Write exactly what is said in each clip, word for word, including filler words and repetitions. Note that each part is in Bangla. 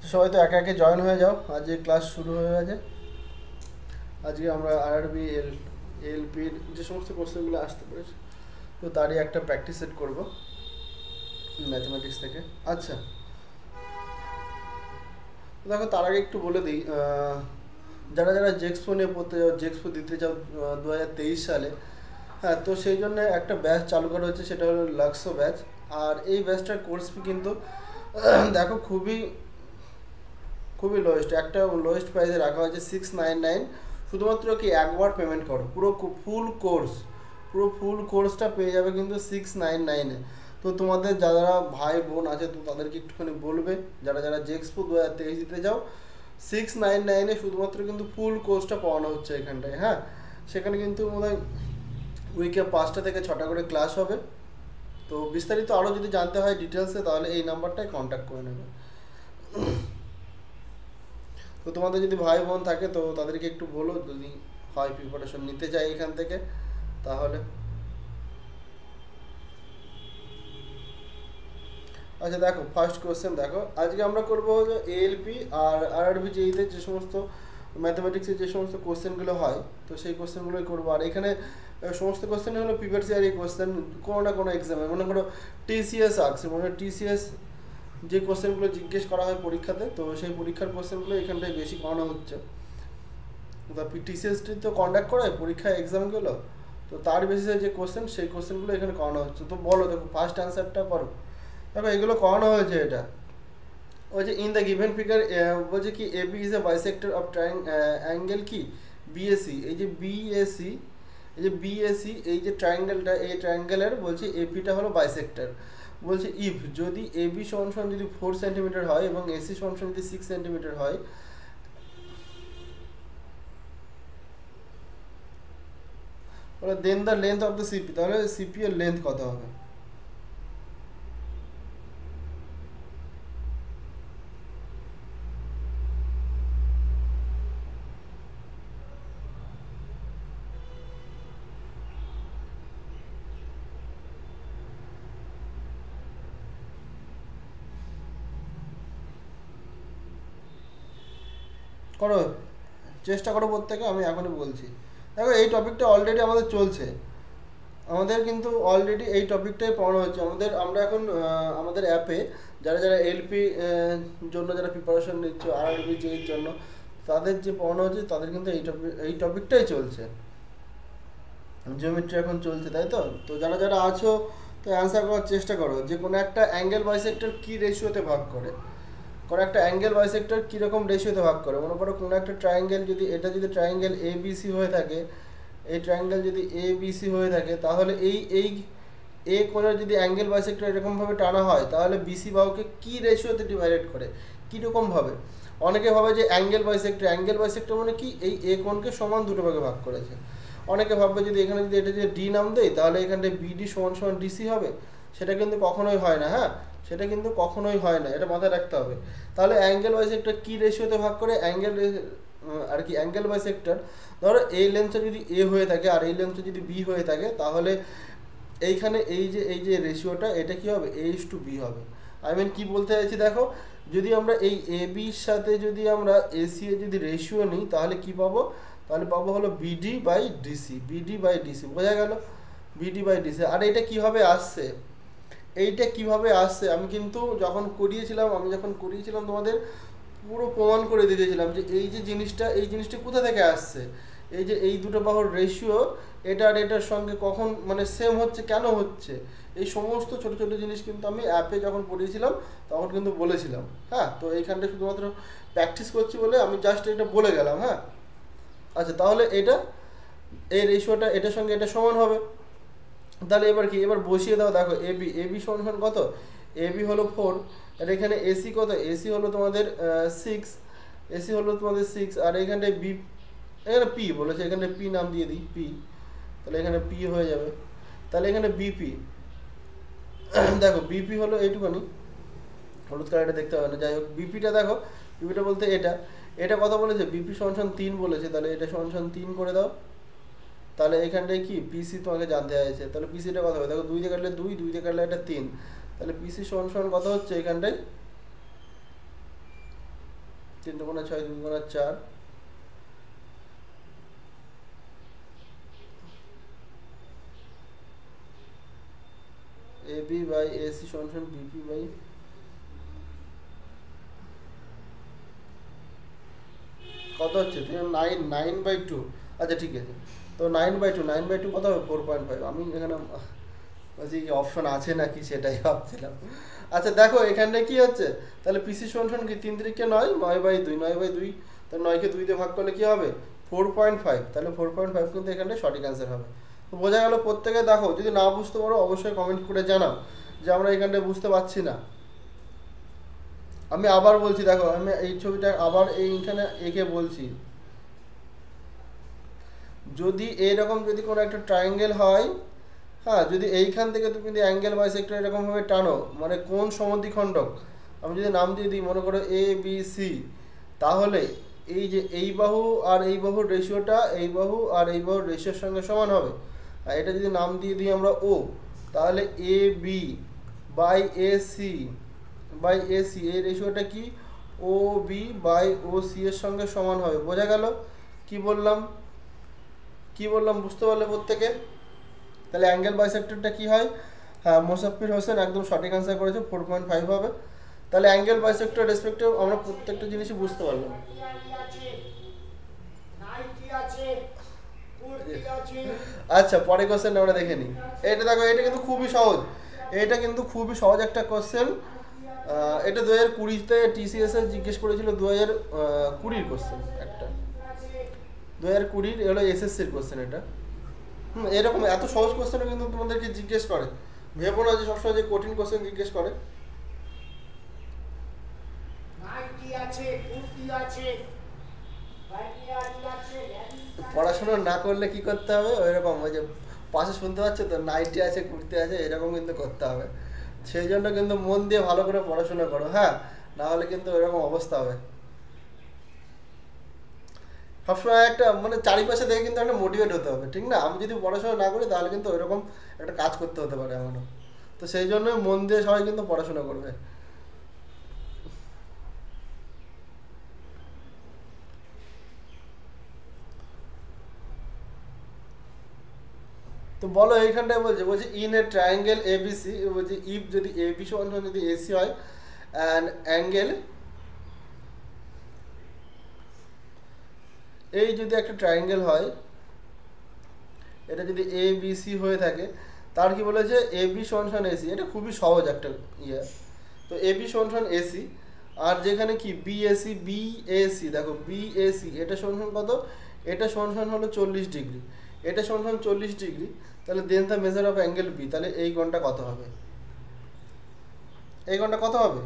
সবাই তো একে একে জয়েন হয়ে যাও, আজকে ক্লাস শুরু হয়ে গেছে। আজকে আমরা আরআরবি এল এলপির যে সমস্ত কোশ্চেনগুলো আসতে পেরেছি তো তারই একটা প্র্যাকটিস সেট করবো ম্যাথমেটিক্স থেকে। আচ্ছা দেখো, তার আগে একটু বলে দিই, যারা যারা জেক্সপো নিয়ে পড়তে যাও, জেক্সপো দিতে চাও দু হাজার তেইশ সালে, হ্যাঁ, তো সেই জন্য একটা ব্যাচ চালু করা হচ্ছে, সেটা হলো লাক্সো ব্যাচ। আর এই ব্যাচটার কোর্স ফি কিন্তু দেখো খুবই খুবই লোয়েস্ট, একটা লোয়েস্ট প্রাইসে রাখা হয়েছে সিক্স নাইন নাইন। শুধুমাত্র কি একবার পেমেন্ট করো, পুরো ফুল কোর্স পুরো ফুল কোর্সটা পেয়ে যাবে কিন্তু সিক্স নাইন নাইনে। তো তোমাদের যারা ভাই বোন আছে তো তাদেরকে একটুখানি বলবে, যারা যারা জেক্সপো দু হাজার তেইশ দিতে যাও, সিক্স নাইন নাইনে শুধুমাত্র কিন্তু ফুল কোর্সটা পাওয়ানো হচ্ছে এখানটায়। হ্যাঁ, সেখানে কিন্তু মনে হয় উইকে পাঁচটা থেকে ছটা করে ক্লাস হবে। তো বিস্তারিত আরও যদি জানতে হয় ডিটেলসে, তাহলে এই নাম্বারটায় কন্ট্যাক্ট করে নেবে। তো তোমাদের যদি ভাই বোন থাকে তো তাদেরকে একটু বলো, যদি হয় প্রিপারেশন নিতে চাই এখান থেকে তাহলে। আচ্ছা দেখো, ফার্স্ট কোশ্চেন দেখো, আজকে আমরা করবো হলো এএলপি আর আরআরবি জেইতে যে সমস্ত ম্যাথমেটিক্সের যে সমস্ত কোশ্চেনগুলো হয় তো সেই কোশ্চেনগুলোই করবো। আর এখানে সমস্ত কোশ্চেন হলো প্রিভিয়াস ইয়ার এই কোশ্চেন, কোনো না কোনো এক্সামে মনে করো টিসিএস আসছে, মনে হয় টিসিএস যে কোশ্চেনগুলো জিজ্ঞেস করা হয় পরীক্ষাতে, তো সেই পরীক্ষার কোশ্চেনগুলো এখানটায় বেশি করানো হচ্ছে। তা টিসিএসটি তো কন্ডাক্ট করে পরীক্ষা এক্সামগুলো, তো তার বেসিসে যে কোশ্চেন সেই কোশ্চেনগুলো এখানে করানো হচ্ছে। তো বলো, দেখো ফার্স্ট অ্যান্সারটা করো। দেখো এগুলো করানো হয়েছে, এটা ওই যে ইন দ্য গিভেন ফিগার বলছে কি AB is a bisector of trying angle কি বিএসি। এই যে বিএসি, এই যে বিএসি এই যে ট্রায়াঙ্গেলটা, এই ট্রায়াঙ্গেলের বলছে এপিটা হলো বাইসেক্টর। বলছে ইফ যদি এবি সমান সমান যদি ফোর সেন্টিমিটার হয় এবং এসি সমান সমান যদি সিক্স সেন্টিমিটার হয়, বলে then the length of the CP, তাহলে সিপি এর লেন্থ কত হবে? করো, চেষ্টা করো প্রত্যেকে, আমি এখনই বলছি। দেখো এই টপিকটা অলরেডি আমাদের চলছে, আমাদের কিন্তু অলরেডি এই টপিকটাই পড়ানো হচ্ছে আমাদের। আমরা এখন আমাদের অ্যাপে যারা যারা এলপি জন্য যারা প্রিপারেশন নিচ্ছে, আরআরবি জেইর জন্য, তাদের যে পড়ানো হচ্ছে তাদের কিন্তু এই টপিক এই টপিকটাই চলছে, জিওমেট্রি এখন চলছে, তাই তো? তো যারা যারা আছো তো অ্যান্সার করার চেষ্টা করো যে কোনো একটা অ্যাঙ্গেল বাইসেক্টর কী রেশিওতে ভাগ করে, কোনো একটা অ্যাঙ্গেল বাইসেক্টর কীরকম রেশিওতে ভাগ করে। মনে করো কোনো একটা ট্রায়াঙ্গেল, যদি এটা যদি ট্রায়াঙ্গেল এ বি সি হয়ে থাকে, এই ট্রায়াঙ্গেল যদি এ বি সি হয়ে থাকে, তাহলে এই এই এ কোণের যদি অ্যাঙ্গেল বাইসেক্টর এরকমভাবে টানা হয়, তাহলে বিসি বাহুকে কী রেশিওতে ডিভাইডেড করে, কীরকমভাবে? অনেকে ভাবে যে অ্যাঙ্গেল বাইসেক্টর, অ্যাঙ্গেল বাইসেক্টর মানে কি এই এ কোণকে সমান দুটো ভাগে ভাগ করেছে। অনেকে ভাববে যদি এখানে যদি এটা যদি ডি নাম দেয় তাহলে এখানটায় বিডি সমান সমান ডিসি হবে, সেটা কিন্তু কখনোই হয় না। হ্যাঁ, সেটা কিন্তু কখনোই হয় না, এটা মাথায় রাখতে হবে। তাহলে অ্যাঙ্গেল বাইসেক্টর কী রেশিওতে ভাগ করে? অ্যাঙ্গেল আর কি অ্যাঙ্গেল বাইসেক্টর, ধরো এই লেন্থটা যদি এ হয়ে থাকে আর এই লেন্থটা যদি বি হয়ে থাকে, তাহলে এইখানে এই যে এই যে রেশিওটা এটা কি হবে? এ ইস টু বি হবে। আই মিন কি বলতে চাইছি দেখো, যদি আমরা এই এ বির সাথে যদি আমরা এসি এর যদি রেশিও নিই তাহলে কি পাবো? তাহলে পাবো হলো BD by DC, BD by DC, বোঝা গেল? BD by DC. আর এটা কিভাবে আসছে, এইটা কিভাবে আসছে আমি কিন্তু যখন করিয়েছিলাম, আমি যখন করিয়েছিলাম তোমাদের পুরো প্রমাণ করে দিয়েছিলাম যে এই যে জিনিসটা, এই জিনিসটা কোথা থেকে আসছে। এই যে এই দুটো বাহুর রেশিও এটা আর এটার সঙ্গে কখন মানে সেম হচ্ছে, কেন হচ্ছে, এই সমস্ত ছোট ছোট জিনিস কিন্তু আমি অ্যাপে যখন পড়িয়েছিলাম তখন কিন্তু বলেছিলাম। হ্যাঁ, তো এইখানটা শুধুমাত্র প্র্যাকটিস করছি বলে আমি জাস্ট এটা বলে গেলাম। হ্যাঁ, আচ্ছা, তাহলে এটা এই রেশিওটা এটার সঙ্গে এটা সমান হবে। তাহলে এবার কি, এবার বসিয়ে দাও। দেখো এবি, এবি সমান সমান কত? এবি হলো ফোর, আর এখানে এসি কত? এসি হলো তোমাদের সিক্স, এসি হলো তোমাদের সিক্স, আর এখানটায় বি, এখানে পি বলেছে, এখানে পি নাম দিয়ে দিই পি, তাহলে এখানে পি হয়ে যাবে। তাহলে এখানে বিপি, দেখো বিপি হলো এইটুখানি, হলুদ কালারটা দেখতে হবে না, যাই হোক বিপিটা দেখো, বিপিটা বলতে এটা, এটা কত বলেছে? বিপি সমান সমান তিন বলেছে, তাহলে এটা সমান সমান তিন করে দাও। তাহলে এখানটায় কি পিসি তোমাকে জানতে চাইছে, তাহলে পিসিটা কত হবে? দেখো দুই দিয়ে কাটলে দুই, দুই দিয়ে কাটলে এটা তিন, তাহলে পিসি সমান সমান কত হচ্ছে এখানটায়? তিন দুগুণে ছয়, দুই দুগুণে চার, A B by A C সমান সমান বিপি বাই কত হচ্ছে নাইন নাইন বাই টু। আচ্ছা ঠিক আছে, তো nine by two nine by two কত হবে? Four point five. আমি এখানে বলছি কি অপশন আছে নাকি সেটাই ভাবছিলাম। আচ্ছা দেখো এখানটা কি হচ্ছে, তাহলে পিসি সমান সমান কি তিন তিরিকে নয়, নয় বাই দুই, নয় বাই দুই, তাহলে নয়কে দুই দিয়ে ভাগ করলে কি হবে? Four point five. তাহলে ফোর পয়েন্ট ফাইভ কিন্তু এখানে সঠিক অ্যান্সার হবে। তো বোঝা গেল প্রত্যেকে। দেখো যদি না বুঝতে পারো অবশ্যই কমেন্ট করে জানাও যে আমরা এখানটায় বুঝতে পারছি না। আমি আবার বলছি, দেখো আমি এই ছবিটা আবার এইখানে এঁকে বলছি, যদি এইরকম যদি কোনো একটা ট্রায়াঙ্গেল হয়, হ্যাঁ, যদি এইখান থেকে তুমি যদি অ্যাঙ্গেল বাইসেক্টর এরকমভাবে টানো, মানে কোন সমদ্বিখণ্ডক আমি যদি নাম দিয়ে দিই, মনে করো এ বি সি, তাহলে এই যে এই বাহু আর এই বাহুর রেশিওটা এই বাহু আর এই বাহুর রেশিওর সঙ্গে সমান হবে। আর এটা যদি নাম দিয়ে দিই আমরা ও, তাহলে A B by A C by A C এই রেশিওটা কি? O B by O C এর সঙ্গে সমান হবে। বোঝা গেল কি বললাম? কি বললাম বুঝতে পারলে প্রত্যেকে? তাহলে অ্যাঙ্গেল বাইসেক্টরটা কি হয়? হ্যাঁ, মোসাফির হোসেন একদম সঠিক অ্যান্সার করেছে, ফোর পয়েন্ট ফাইভ হবে। তাহলে অ্যাঙ্গেল বাইসেক্টর রেসপেক্টিভ আমরা প্রত্যেকটা জিনিসই বুঝতে পারলাম। আচ্ছা পরে কোশ্চেন আমরা দেখে নিই। এটা দেখো, এটা কিন্তু খুবই সহজ, এটা কিন্তু খুবই সহজ একটা কোশ্চেন। এটা দু হাজার কুড়িতে টিসিএস এ জিজ্ঞেস করেছিল, দু হাজার কুড়ির কোশ্চেন একটা, দু হাজার কুড়ির হলো এসএসসির কোশ্চেন এটা। হুম, এরকম এত সহজ কোশ্চেনও কিন্তু তোমাদেরকে জিজ্ঞেস করে, ভেবো না যে সবসময় যে কঠিন কোশ্চেন জিজ্ঞেস করে। পড়াশোনা না করলে কি করতে হবে? ওইরকম ওই যে পাশে শুনতে পাচ্ছে তো, নাইটি আছে কুর্তি আছে, এরকম কিন্তু করতে হবে। সেই জন্য কিন্তু মন দিয়ে ভালো করে পড়াশোনা করো, হ্যাঁ, না হলে কিন্তু ওইরকম অবস্থা হবে। সবসময় একটা মানে চারিপাশে দেখে কিন্তু একটা মোটিভেট হতে হবে, ঠিক না? আমি যদি পড়াশোনা না করি তাহলে কিন্তু ওইরকম একটা কাজ করতে হতে পারে আমারও। তো সেই জন্য মন দিয়ে সবাই কিন্তু পড়াশোনা করবে। তো বলো এইখানটায় বলছে বলছে ইন এ ট্রায়াঙ্গেল এবিসি, বলছে ইফ যদি এবি সমান সমান যদি এসি হয় অ্যান্ড অ্যাঙ্গেল, এই যদি একটা ট্রায়াঙ্গেল হয়, এটা যদি এ বি সি হয়ে থাকে, তার কি বলেছে? এ বি সমান সমান এসি। এটা খুবই সহজ একটা ইয়ে। তো এ বি সমান সমান এসি, আর যেখানে কি বি এসি, বি এসি দেখো বি এসি এটা সমান সমান কত? এটা সমান সমান হলো চল্লিশ ডিগ্রি, এটা সমান সমান চল্লিশ ডিগ্রি। তাহলে then the measure of angle B, তাহলে এই কোণটা কত হবে? এই কোণটা কত হবে?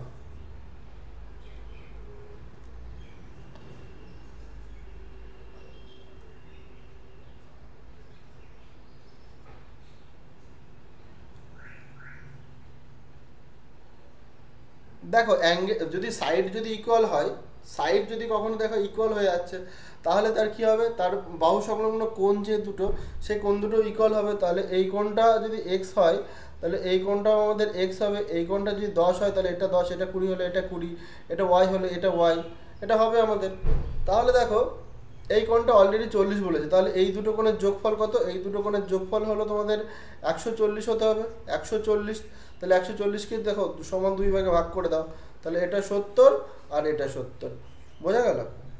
দেখো অ্যাঙ্গেল যদি সাইড যদি ইকুয়াল হয়, সাইড যদি কখনো দেখো ইকুয়াল হয়ে যাচ্ছে, তাহলে তার কি হবে? তার বাহু সংলগ্ন কোণ যে দুটো, সেই কোণ দুটো ইকুয়াল হবে। তাহলে এই কোণটা যদি এক্স হয়, তাহলে এই কোণটাও আমাদের এক্স হবে। এই কোণটা যদি দশ হয়, তাহলে এটা দশ, এটা কুড়ি হলে এটা কুড়ি, এটা ওয়াই হলে এটা ওয়াই, এটা হবে আমাদের। তাহলে দেখো এই কোণটা অলরেডি চল্লিশ বলেছে, তাহলে এই দুটো কোণের যোগফল কত? এই দুটো কোণের যোগফল হলো তোমাদের একশো চল্লিশ হতে হবে, একশো চল্লিশ। তাহলে একশো চল্লিশকে দেখো সমান দুই ভাগে ভাগ করে দাও, তাহলে এটা সত্তর আর এটা সত্তর। বোঝা গেল?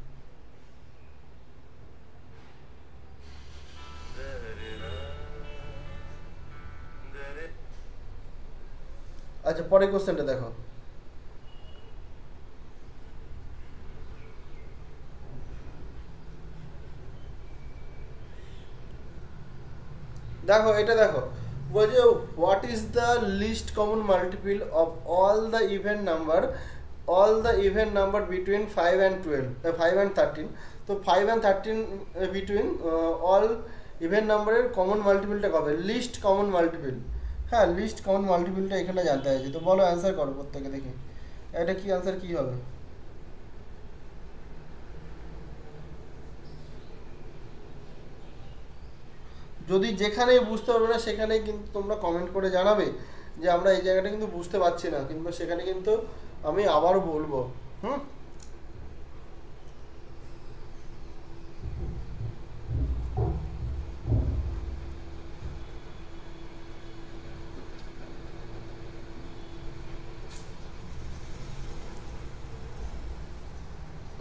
আচ্ছা পরের কোশ্চেনটা দেখো, দেখো এটা দেখো বলছে what is the least common multiple of all the even number, all the even number between five and twelve, five and thirteen. তো five and thirteen between all even নাম্বারের কমন মাল্টিপলটা কবে? লিস্ট কমন মাল্টিপল, হ্যাঁ, লিস্ট কমন মাল্টিপলটা এখানে জানতে চাইছি। তো বলো অ্যান্সার করো প্রত্যেকে, দেখি এটা কি অ্যান্সার কি হবে। যদি যেখানেই বুঝতে পারবে না সেখানেই কিন্তু তোমরা কমেন্ট করে জানাবে যে আমরা এই জায়গাটা কিন্তু বুঝতে পারছি না, কিন্তু সেখানে কিন্তু আমি আবারও বলবো। হুম,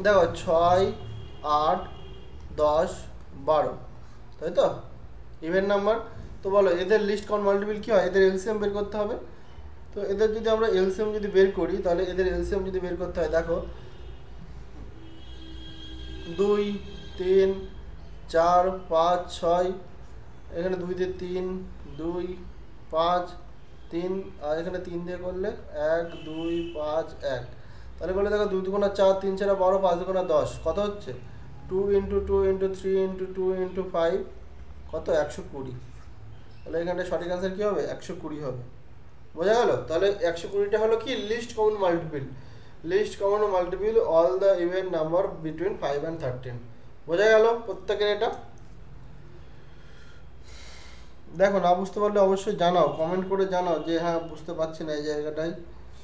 দেখো ছয় আট দশ বারো, তাই তো ইভেন নাম্বার। তো বলো এদের লিস্ট কাউন্ট মাল্টিপল কী হয়, এদের এলসিএম বের করতে হবে। তো এদের যদি আমরা এলসিএম যদি বের করি তাহলে এদের এলসিএম যদি বের করতে হয়, দেখো দুই তিন চার পাঁচ ছয়, এখানে দুই দিয়ে তিন, দুই পাঁচ তিন, আর এখানে তিন দিয়ে করলে এক দুই পাঁচ এক, তাহলে করলে দেখো দুই দুগুণা চার, তিন চারা বারো, পাঁচ দুগুণা দশ, কত হচ্ছে two into two into three into two into five, কত একশো কুড়ি। তাহলে এখানে সঠিক অ্যান্সার কী হবে, একশো কুড়ি হবে। বোঝা গেল? তাহলে একশো কুড়িটা হলো কি least common multiple, least common multiple all the even number between five and thirteen. বোঝা গেল প্রত্যেকের এটা? দেখো না বুঝতে পারলে অবশ্যই জানাও, কমেন্ট করে জানাও যে হ্যাঁ বুঝতে পারছি না এই জায়গাটায়।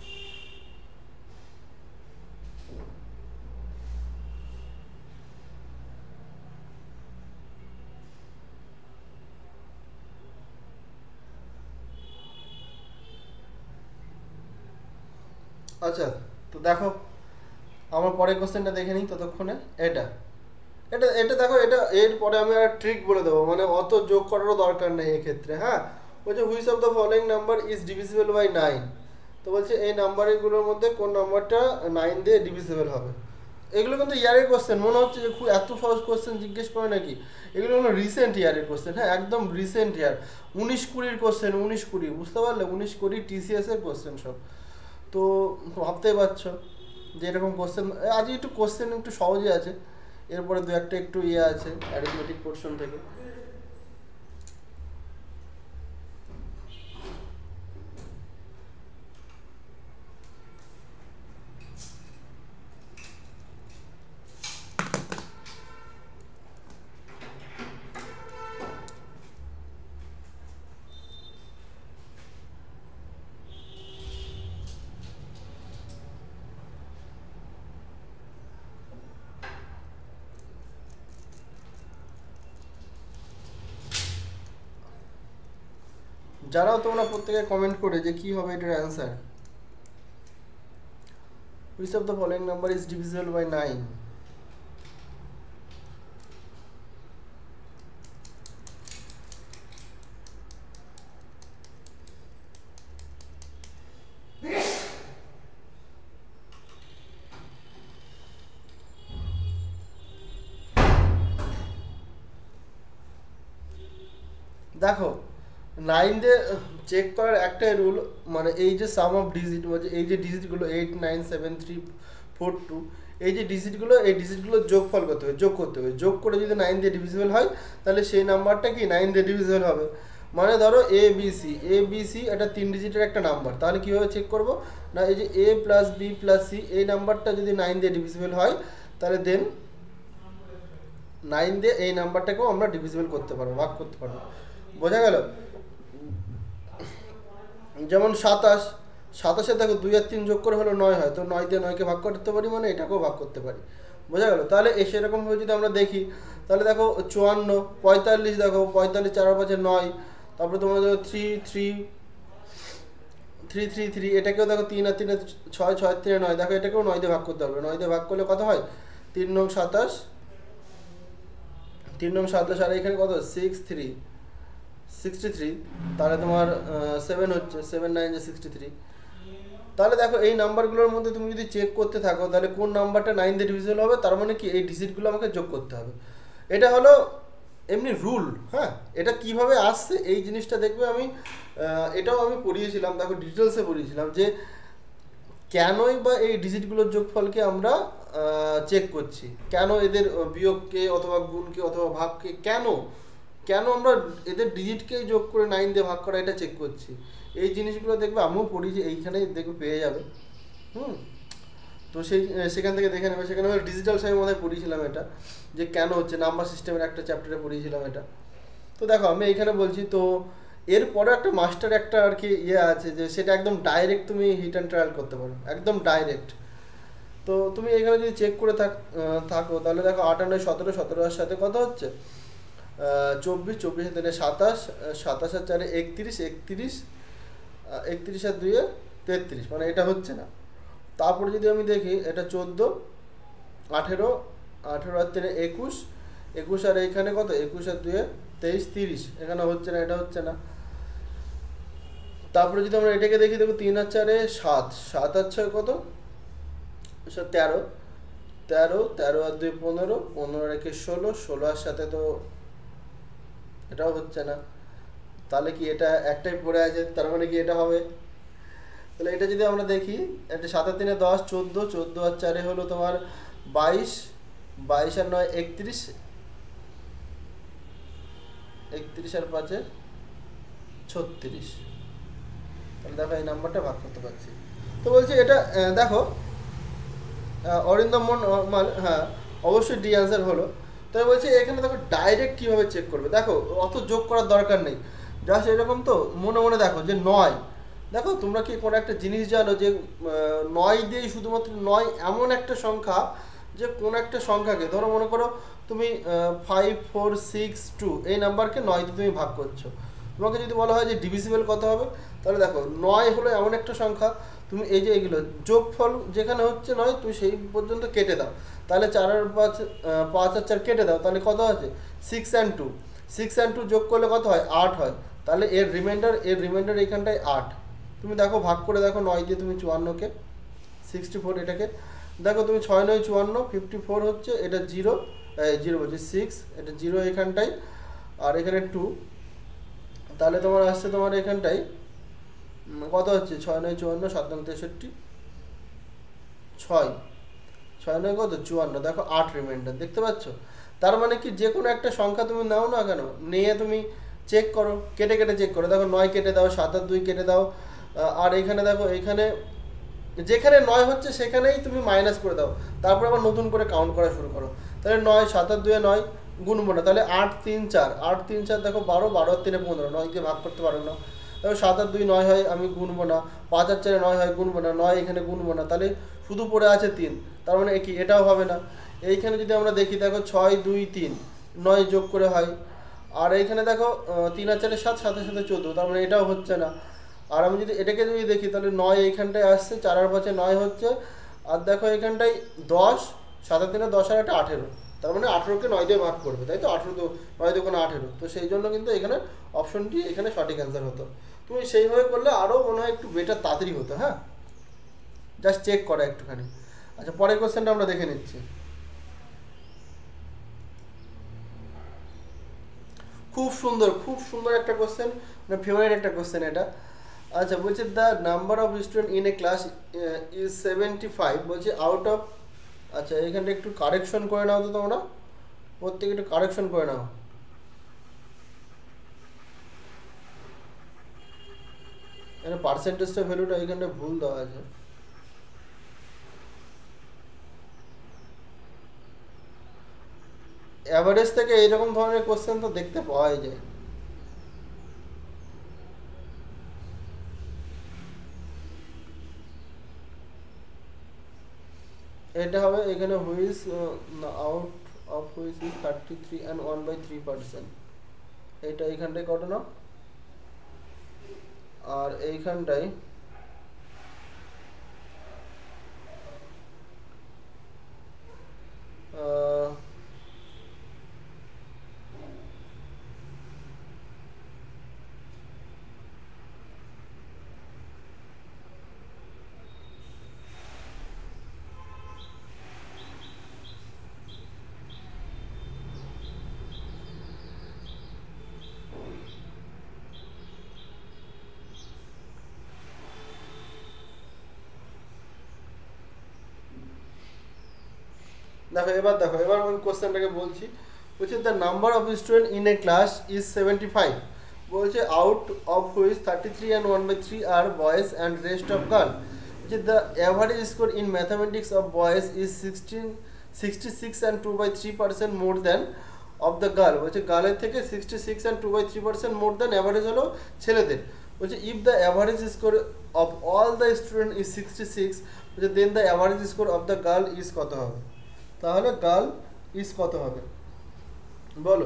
আচ্ছা তো দেখো আমার পরের কোশ্চেনটা দেখে নিই ততক্ষণে। এটা এটা এটা দেখো, এটা এর পরে আমি আর ট্রিক বলে দেবো, মানে অত যোগ করারও দরকার নেই এক্ষেত্রে। হ্যাঁ বলছে which of the following number is divisible by nine. তো বলছে এই নাম্বারগুলোর মধ্যে কোন নাম্বারটা নাইন দিয়ে ডিভিজিবল হবে। এগুলো কিন্তু ইয়ারের কোশ্চেন, মনে হচ্ছে যে খুব এত সহজ কোশ্চেন জিজ্ঞেস করে নাকি, এগুলো হলো রিসেন্ট ইয়ারের কোশ্চেন। হ্যাঁ একদম রিসেন্ট ইয়ার, উনিশ কুড়ির কোশ্চেন, উনিশ কুড়ি বুঝতে পারলে, উনিশ কুড়ি টিসিএস এর কোশ্চেন সব। তো ভাবতেই পারছো যে এরকম কোশ্চেন আজ একটু কোশ্চেন একটু সহজই আছে, এরপরে দু একটা একটু ইয়ে আছে অ্যারিথমেটিক পোর্শন থেকে। যারাও তোমরা প্রত্যেকে কমেন্ট করে যে কি হবে এটার answer. which of the following number is divisible by nine? দেখো নাইন দিয়ে চেক করার একটাই রুল, মানে এই যে সাম অফ ডিজিট, এই যে ডিজিটগুলো eight nine seven three four two, এই যে ডিজিটগুলো, এই ডিজিটগুলো যোগফল করতে হবে, যোগ করতে হবে, যোগ করে যদি নাইন দিয়ে ডিভিজিবল হয় তাহলে সেই নাম্বারটা কি নাইন দিয়ে ডিভিজিবল হবে। মানে ধরো A B C, A B C এটা তিন ডিজিটের একটা নাম্বার, তাহলে কীভাবে চেক করবো না, এই যে এ প্লাস বি প্লাস সি এই নাম্বারটা যদি নাইন দিয়ে ডিভিজিবল হয় তাহলে দেন নাইন দিয়ে এই নাম্বারটাকেও আমরা ডিভিজিবল করতে পারবো, ভাগ করতে পারবো। বোঝা গেল? যেমন সাতাশ, সাতাশে দেখো দুই আর তিন যোগ করে হলো নয় হয়, তো নয় দিয়ে নয়কে ভাগ করতে পারি, মানে এটাকেও ভাগ করতে পারি। বোঝা গেল? তাহলে এ সেরকমভাবে যদি আমরা দেখি তাহলে দেখো চুয়ান্ন, পঁয়তাল্লিশ, দেখো পঁয়তাল্লিশ চার পাঁচে নয়, তারপরে তোমার দেখো three three three three three এটাকেও দেখো তিন আর তিনে ছয়, ছয় তিনে নয়, দেখো এটাকেও নয় দিয়ে ভাগ করতে হবে, নয় দিয়ে ভাগ করলে কত হয় তিন নং সাতাশ, তিন নং সাতাশ, আর এখানে কত সিক্স থ্রি সিক্সটি থ্রি, তাহলে তোমার সেভেন হচ্ছে, সেভেন নাইন যে সিক্সটি থ্রি। তাহলে দেখো এই নাম্বারগুলোর মধ্যে তুমি যদি চেক করতে থাকো তাহলে কোন নাম্বারটা নাইন দিয়ে ডিভিজিবল হবে, তার মানে কি এই ডিজিটগুলো আমাকে যোগ করতে হবে। এটা হলো এমনি রুল। হ্যাঁ এটা কিভাবে আসছে এই জিনিসটা দেখবে, আমি এটাও আমি পড়িয়েছিলাম, দেখো ডিটেলসে পড়িয়েছিলাম যে কেনই বা এই ডিজিটগুলোর যোগফলকে আমরা চেক করছি, কেন এদের বিয়োগকে অথবা গুণকে অথবা ভাগকে, কেন কেন আমরা এদের ডিজিটকে যোগ করে নাইন দিয়ে ভাগ করা এটা চেক করছি। এই জিনিসগুলো দেখবে আমিও পড়িয়েছি, এইখানেই দেখবে পেয়ে যাবে। হুম তো সেই সেখান থেকে দেখে নেবে, সেখানে ডিজিটাল সাইমের মধ্যে পড়িয়েছিলাম এটা, যে কেন হচ্ছে নাম্বার সিস্টেমের একটা চ্যাপ্টারে পড়িয়েছিলাম এটা। তো দেখো আমি এইখানে বলছি, তো এরপরে একটা মাস্টার একটা আর কি ইয়ে আছে যে সেটা একদম ডাইরেক্ট তুমি হিট অ্যান্ড ট্রায়াল করতে পারো, একদম ডাইরেক্ট। তো তুমি এখানে যদি চেক করে থাক থাকো তাহলে দেখো আটান্ন সতেরো, সতেরোর সাথে কত হচ্ছে চব্বিশ, চব্বিশের তিনে সাতাশ, সাতাশ আর চারে একত্রিশ, একত্রিশ, একত্রিশ আর দুইয়ে তেত্রিশ, মানে এটা হচ্ছে না। তারপরে যদি আমি দেখি এটা চোদ্দো, আঠেরো, আঠেরো আর তিনে একুশ, একুশ আর এইখানে কত, একুশ আর দুয়ে তেইশ, তিরিশ, এখানে হচ্ছে না, এটা হচ্ছে না। তারপরে যদি আমরা এটাকে দেখি, দেখো তিন আর চারে সাত, সাত আর ছয় কত, তেরো, তেরো, তেরো আর দুই পনেরো, পনেরো রেখে ষোলো, ষোলো আর সাথে তো এটাও হচ্ছে না। তাহলে কি এটা একটাই পড়ে আছে, তার মানে কি এটা হবে? তাহলে এটা যদি আমরা দেখি, এটা সাত আর তিনে দশ, চোদ্দো, চোদ্দো আর চারে হলো তোমার বাইশ, বাইশ আর নয় একত্রিশ, একত্রিশ আর পাঁচে ছত্রিশ। তাহলে দেখো এই নাম্বারটা ভাগ করতে পারছি। তো বলছি এটা দেখো অরিন্দম মন্ডল, হ্যাঁ অবশ্যই ডি অ্যান্সার হলো। তবে বলছি এখানে দেখো ডাইরেক্ট কীভাবে চেক করবে, দেখো অত যোগ করার দরকার নেই, জাস্ট এরকম তো মনে মনে দেখো যে নয়, দেখো তোমরা কি কোনো একটা জিনিস জানো যে নয় দিয়েই শুধুমাত্র নয় এমন একটা সংখ্যা, যে কোনো একটা সংখ্যাকে ধরো মনে করো তুমি ফাইভ ফোর সিক্স টু এই নাম্বারকে নয় দিয়ে তুমি ভাগ করছো, তোমাকে যদি বলা হয় যে ডিভিজিবল কত হবে, তাহলে দেখো নয় হলো এমন একটা সংখ্যা, তুমি এই যে এগুলো যোগফল যেখানে হচ্ছে নয় তুমি সেই পর্যন্ত কেটে দাও, তাহলে চার আর পাঁচ, পাঁচ আর চার কেটে দাও, তাহলে কত আছে six and two, six and two যোগ করলে কত হয় আট হয়, তাহলে এর রিমাইন্ডার, এর রিমাইন্ডার এইখানটায় আট। তুমি দেখো ভাগ করে দেখো নয় দিয়ে তুমি চুয়ান্নকে, সিক্সটি ফোর এটাকে দেখো তুমি ছয় নয় চুয়ান্ন, ফিফটি ফোর হচ্ছে এটা জিরো, জিরো বলছি সিক্স, এটা জিরো এখানটায়, আর এখানে টু, তাহলে তোমার আসছে তোমার এখানটায় কত হচ্ছে ছয় নয় চুয়ান্ন, সাত নয় তেষট্টি, ছয়, ছয় নয় কত চুয়ান্ন, দেখো আট রিমাইন্ডার, দেখতে পাচ্ছ? তার মানে কি যে কোনো একটা সংখ্যা তুমি নাও না কেন, নিয়ে তুমি চেক করো, কেটে কেটে চেক করো, দেখো নয় কেটে দাও, সাত আর দুই কেটে দাও, আর এইখানে দেখো এইখানে যেখানে নয় হচ্ছে সেখানেই তুমি মাইনাস করে দাও, তারপর আবার নতুন করে কাউন্ট করা শুরু করো, তাহলে নয়, সাত আর দুয়ে নয়, গুনবো না, তাহলে আট তিন চার, আট তিন চার দেখো বারো, বারো আর তিনে পনেরো, নয় দিয়ে ভাগ করতে পারো না, দেখো সাত আর দুই নয় হয়, আমি গুনবো না, পাঁচ আর চারে নয় হয়, গুনবো না, নয় এখানে গুনবো না, তাহলে শুধু পড়ে আছে তিন, তার মানে কি এটাও হবে না। এইখানে যদি আমরা দেখি দেখো ছয় দুই তিন, নয় যোগ করে হয়, আর এইখানে দেখো তিন আর চারে সাত, সাতের সাথে চোদ্দো, তার মানে এটাও হচ্ছে না। আর আমি যদি এটাকে যদি দেখি তাহলে নয় এইখানটায় আসছে, চার আর পাঁচে নয় হচ্ছে, আর দেখো এখানটায় দশ, সাত আর তিনে দশ আর একটা আঠেরো, তার মানে আঠেরোকে নয় দিয়ে ভাগ করবে, তাই তো? আঠেরো তো নয় দিয়ে কোনো আঠেরো, তো সেই জন্য কিন্তু এখানে অপশনটি এখানে সঠিক অ্যান্সার হতো। তুমি সেইভাবে করলে আরও মনে হয় একটু বেটার তাড়াতাড়ি হতো। হ্যাঁ, জাস্ট চেক করা একটুখানি। আচ্ছা, পরের কোশ্চেনটা আমরা দেখে নিচ্ছি। খুব সুন্দর, খুব সুন্দর একটা কোশ্চেন, মানে ফেভারিট একটা কোশ্চেন এটা। আচ্ছা, বলছে the number of student in a class is seventy five, বলছে আউট অফ, আচ্ছা এখানটা একটু কারেকশন করে নাও তো তোমরা, প্রত্যেকে একটু কারেকশন করে নাও। এখানে পার্সেন্টেজটা ভ্যালুটা এখানটা ভুল দেওয়া আছে। অ্যাভারেজ থেকে এইরকম ধরনের কোশ্চেন তো দেখতে পাওয়াই যায়। এটা হবে এখানে which out of which is thirty three and one by three percent, এটা এইখানটায় কত না, আর এইখানটায় দেখো এবার দেখো এবার আমি কোশ্চেনটাকে বলছি। বলছে the number of student in a class is seventy five, বলছে out of which thirty three and one by three are boys and rest of girl. যে the average score in mathematics of boys is sixteen sixty six and two by three percent more than of the girl, বলছে গার্লের থেকে sixty six and two by three percent more than average হলো ছেলেদের। বলছে if the average score of all the student is sixty six, বলছে then the average score of the girl is কত হবে? তাহলে গার্ল ইজ কত হবে বলো,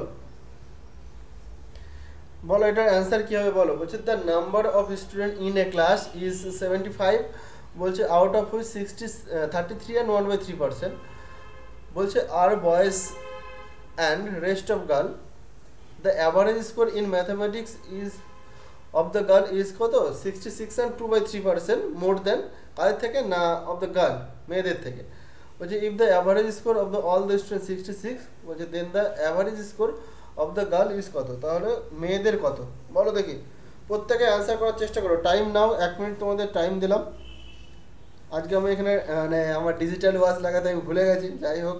বলো এটার অ্যান্সার কী হবে বলো। বলছে the number of student in a class is seventy five, বলছে out of which sixty thirty three and one by three percent, বলছে are boys and rest of girl, the average score in mathematics is of the girl is কত sixty six and two by three percent more than কাদের থেকে না অফ দ্য গার্ল মেয়েদের থেকে। বলছে if the average score of the all the student sixty six, বলছে then the average score of the girl is কত, তাহলে মেয়েদের কত বলো দেখি। প্রত্যেকে অ্যান্সার করার চেষ্টা করো। টাইম নাও, এক মিনিট তোমাদের টাইম দিলাম। আজকে আমি এখানে মানে আমার ডিজিটাল ওয়াচ লাগাতে আমি ভুলে গেছি, যাই হোক।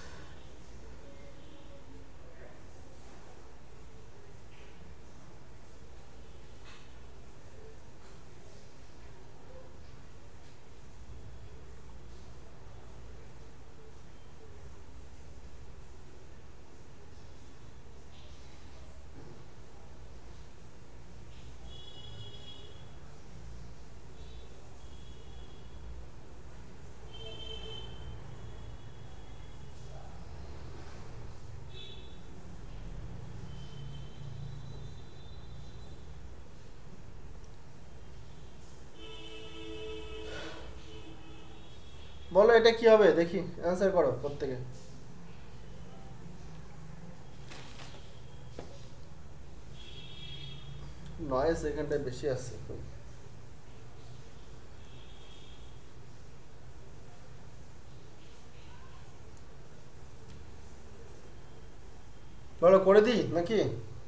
বলো এটা কি হবে দেখি, অ্যান্সার করো প্রত্যেকে। নয়েজ এখানটায় বেশি আসছে। বলো করে দিই নাকি?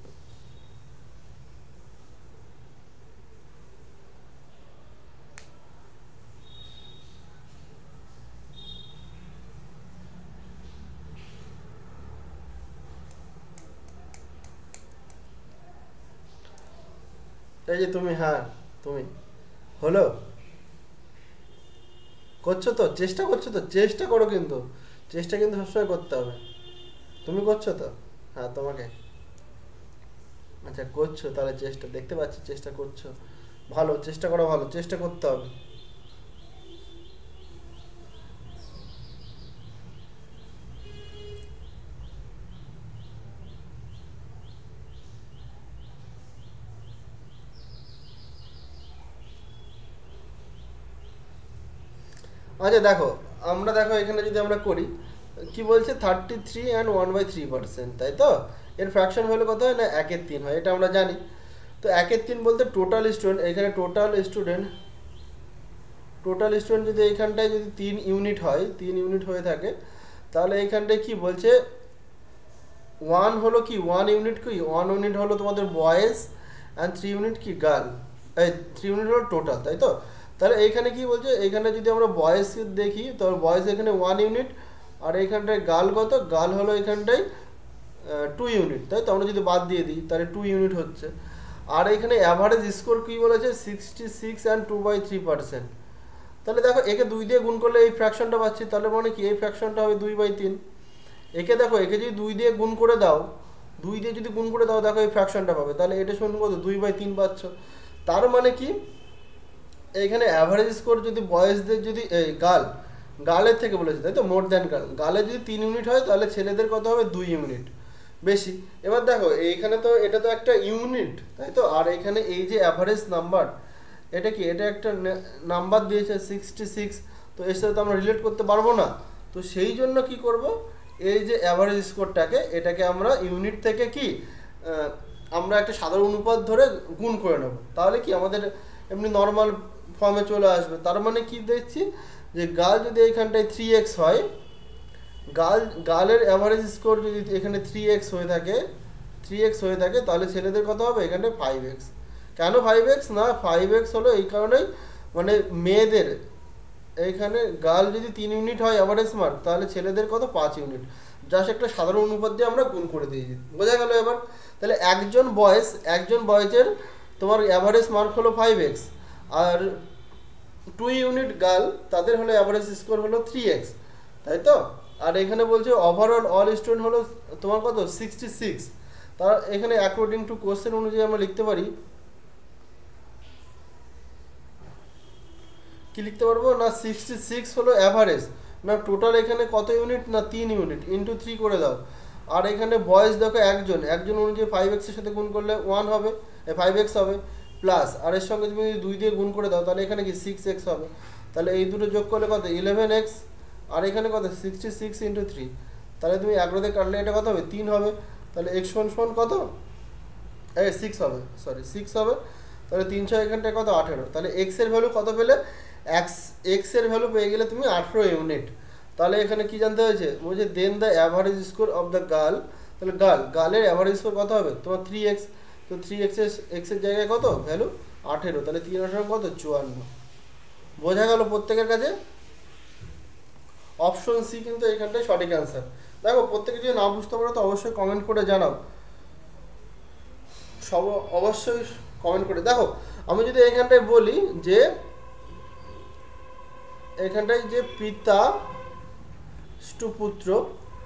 এই যে তুমি, হ্যাঁ তুমি হলো করছো তো, চেষ্টা করছো তো, চেষ্টা করো কিন্তু, চেষ্টা কিন্তু সবসময় করতে হবে। তুমি করছো তো? হ্যাঁ তোমাকে, আচ্ছা করছো তাহলে চেষ্টা, দেখতে পাচ্ছি চেষ্টা করছো, ভালো, চেষ্টা করো, ভালো চেষ্টা করতে হবে। আচ্ছা দেখো, আমরা দেখো এখানে যদি আমরা করি কি বলছে thirty three and one by three percent, তাই তো? এর ফ্র্যাকশন ভ্যালু কত হয় না একের তিন হয়, এটা আমরা জানি। তো একের তিন বলতে টোটাল স্টুডেন্ট, এখানে টোটাল স্টুডেন্ট টোটাল স্টুডেন্ট যদি এইখানটায় যদি তিন ইউনিট হয়, তিন ইউনিট হয়ে থাকে, তাহলে এইখানটায় কি বলছে ওয়ান হলো কি, ওয়ান ইউনিট কি, ওয়ান ইউনিট হলো তোমাদের বয়েজ অ্যান্ড থ্রি ইউনিট কি গার্ল, এই থ্রি ইউনিট হলো টোটাল, তাই তো? তাহলে এইখানে কি বলছে, এইখানে যদি আমরা বয়েজ দেখি তাহলে বয়েজ এখানে ওয়ান ইউনিট, আর এইখানটায় গার্ল কত, গার্ল হলো এখানটায় টু ইউনিট, তাই তো? আমরা যদি বাদ দিয়ে দিই তাহলে টু ইউনিট হচ্ছে। আর এখানে অ্যাভারেজ স্কোর কী বলেছে sixty six and two by three percent. তাহলে দেখো একে দুই দিয়ে গুণ করলে এই ফ্র্যাকশনটা পাচ্ছি, তাহলে মানে কি এই ফ্র্যাকশনটা হবে দুই বাই তিন। একে দেখো, একে যদি দুই দিয়ে গুণ করে দাও, দুই দিয়ে যদি গুণ করে দাও দেখো এই ফ্র্যাকশনটা পাবে, তাহলে এটা শুনুন কত, দুই বাই তিন পাচ্ছ। তার মানে কি এইখানে অ্যাভারেজ স্কোর যদি বয়েজদের যদি এই গার্ল গার্লের থেকে বলেছে, তাই তো? মোর দ্যান গার্ল, গার্লের যদি তিন ইউনিট হয় তাহলে ছেলেদের কত হবে, দুই ইউনিট বেশি। এবার দেখো এইখানে তো এটা তো একটা ইউনিট, তাই তো? আর এখানে এই যে অ্যাভারেজ নাম্বার, এটা কি, এটা একটা নাম্বার দিয়েছে সিক্সটি সিক্স, তো এর সাথে তো আমরা রিলেট করতে পারবো না। তো সেই জন্য কি করব, এই যে অ্যাভারেজ স্কোরটাকে, এটাকে আমরা ইউনিট থেকে কি আমরা একটা সাধারণ অনুপাত ধরে গুণ করে নেব, তাহলে কি আমাদের এমনি নর্মাল ফর্মে চলে আসবে। তার মানে কি দেখছি যে গার্ল যদি এইখানটায় থ্রি এক্স হয়, গার্ল গার্লের অ্যাভারেজ স্কোর যদি এখানে থ্রি এক্স হয়ে থাকে, থ্রি এক্স হয়ে থাকে, তাহলে ছেলেদের কত হবে এখানে ফাইভ এক্স। কেন ফাইভ এক্স না, ফাইভ এক্স হলো এই কারণেই মানে মেয়েদের এইখানে গার্ল যদি তিন ইউনিট হয় অ্যাভারেজ মার্ক, তাহলে ছেলেদের কত পাঁচ ইউনিট, জাস্ট একটা সাধারণ অনুপাত দিয়ে আমরা গুণ করে দিয়েছি, বোঝা গেল এবার? তাহলে একজন বয়েজ একজন বয়েজের তোমার অ্যাভারেজ মার্ক হলো ফাইভ এক্স, আর টু ইউনিট গার্ল তাদের হলো অ্যাভারেজ স্কোর হলো থ্রি এক্স, তাই তো? আর এখানে বলছে ওভারঅল অল স্টুডেন্ট হলো তোমার কত সিক্সটি সিক্স। তার এখানে অ্যাকর্ডিং টু কোশ্চেন অনুযায়ী আমরা লিখতে পারি, কি লিখতে পারবো না, সিক্সটি সিক্স হলো অ্যাভারেজ, না টোটাল এখানে কত ইউনিট না তিন ইউনিট, ইন্টু থ্রি করে দাও। আর এখানে বয়েজ দেখো একজন, একজন অনুযায়ী ফাইভ এক্সের সাথে গুণ করলে ওয়ান হবে, ফাইভ এক্স হবে, প্লাস আর এর সঙ্গে তুমি যদি দুই দিয়ে গুণ করে দাও তাহলে এখানে কি সিক্স এক্স হবে, তাহলে এই দুটো যোগ করলে কত ইলেভেন এক্স, আর এখানে কত সিক্সটি সিক্স ইন্টু থ্রি, তাহলে তুমি এগারো দিয়ে কাটলে এটা কত হবে তিন হবে, তাহলে এক্স সমান সমান কত এই সিক্স হবে, সরি সিক্স হবে, তাহলে তিনশো এখানটায় কত আঠেরো, তাহলে এক্স এর ভ্যালু কত পেলে এক্স এক্স এর ভ্যালু পেয়ে গেলে তুমি আঠেরো ইউনিট। তাহলে এখানে কি জানতে হয়েছে বলছে then the average score of the girl, তাহলে গার্ল গার্লের অ্যাভারেজ স্কোর কত হবে তোমার থ্রি এক্স, তো থ্রি এক্স এর এক্সের জায়গায় কত ভ্যালু আঠেরো, তাহলে তিন আঠেরো কত চুয়ান্ন। বোঝা গেল প্রত্যেকের কাছে? অপশন সি কিন্তু এখানটায় সঠিক অ্যান্সার। দেখো প্রত্যেকে যদি না বুঝতে পারো তো অবশ্যই কমেন্ট করে জানাও, সব অবশ্যই কমেন্ট করে। দেখো আমি যদি এখানটায় বলি যে এখানটায় যে পিতা পুত্র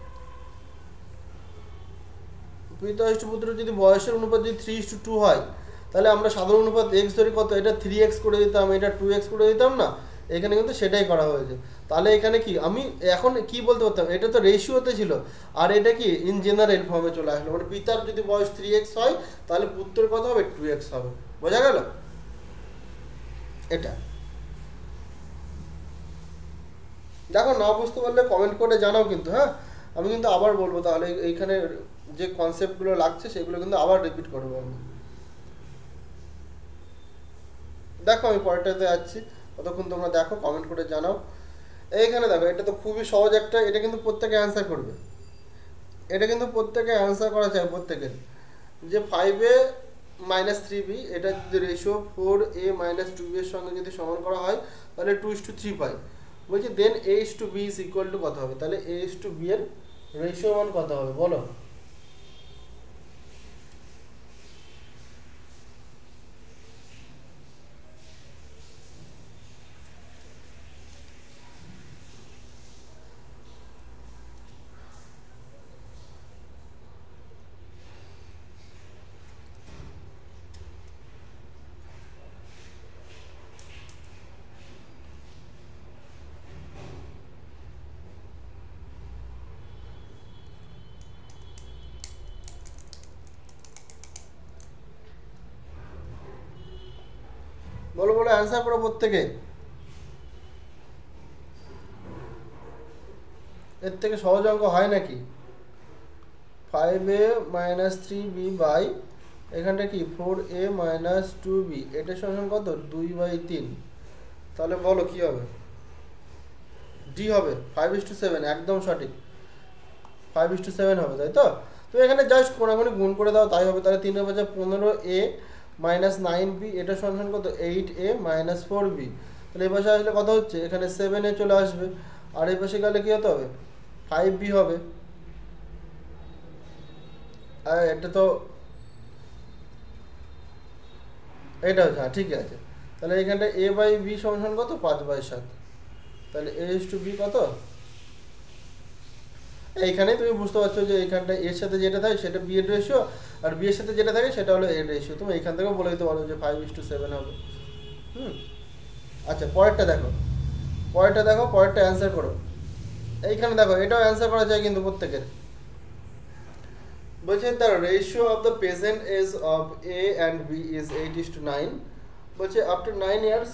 পিতা পুত্র যদি বয়সের অনুপাত যদি থ্রি ইস টু টু হয়, তাহলে আমরা সাধারণ অনুপাত এক্স ধরি কত, এটা থ্রি এক্স করে দিতাম, এটা টু এক্স করে দিতাম না, এখানে কিন্তু সেটাই করা হয়েছে। তাহলে এখানে কি আমি এখন কি বলতে পারতাম, এটা তো রেশিওতে ছিল, আর এটা কি ইন জেনারেল ফর্মে চলে আসলো, মানে পিতার যদি বয়স থ্রি এক্স হয় তাহলে পুত্রের কত হবে টু এক্স হবে। বোঝা গেল? এটা দেখো না বুঝতে পারলে কমেন্ট করে জানাও কিন্তু, হ্যাঁ আমি কিন্তু আবার বলবো, তাহলে এইখানে যে কনসেপ্টগুলো লাগছে সেগুলো কিন্তু আবার রিপিট করবো আমি। দেখো আমি পরেরটাতে যাচ্ছি, ততক্ষণ তোমরা দেখো কমেন্ট করে জানাও। এইখানে দেখো এটা তো খুবই সহজ একটা, এটা কিন্তু প্রত্যেকে অ্যান্সার করবে, এটা কিন্তু প্রত্যেকে অ্যান্সার করা চাই প্রত্যেকের, যে five A minus three B এটা যদি ratio four A minus two B এর সঙ্গে যদি সমান করা হয় তাহলে টু ইস টু থ্রি পাই। বলছি then A is to B is equal to কত হবে, তাহলে এ ইস টু বি এর রেশিও মান কত হবে বলো? বলো বলো অ্যান্সার করো প্রত্যেকে, এর থেকে সহজ অঙ্ক হয় নাকি? Five A minus three B by এখানটা কি four A minus two B, এটা সমান কত দুই বাই তিন, তাহলে বলো কি হবে? ডি হবে, ফাইভ ইস টু সেভেন, একদম সঠিক, ফাইভ ইস টু সেভেন হবে, তাই তো? তো এখানে জাস্ট কোনাকুনি গুণ করে দাও তাই হবে, তাহলে তিনের পাঁচে পনেরো এ মাইনাস নাইন বি এটা সমান কত eight A minus four B, তাহলে এই পাশে আসলে কত হচ্ছে এখানে সেভেন এ চলে আসবে, আর এই পাশে গেলে কি হতে হবে ফাইভ বি হবে, আর এটা তো এটা হচ্ছে, হ্যাঁ ঠিক আছে। তাহলে এখানটা এ বাই বি সমান কত পাঁচ বাই সাত, তাহলে এ ইস টু বি কত, এইখানে তুমি বুঝতে পারছো যে এইখানটা এর সাথে যেটা থাকে সেটা বি এর রেশিও, আর বি এর সাথে যেটা থাকে সেটা হলো এর রেশিও, তুমি এইখান থেকেও বলে দিতে পারো যে ফাইভ ইস টু সেভেন হবে। হুম আচ্ছা পরেরটা দেখো, পরেরটা দেখো, পরেরটা অ্যান্সার করো। এইখানে দেখো এটাও অ্যান্সার করা যায় কিন্তু প্রত্যেকের। বলছে the ratio of the present age of A and B is eight is to nine, বলছে আফটার নাইন ইয়ার্স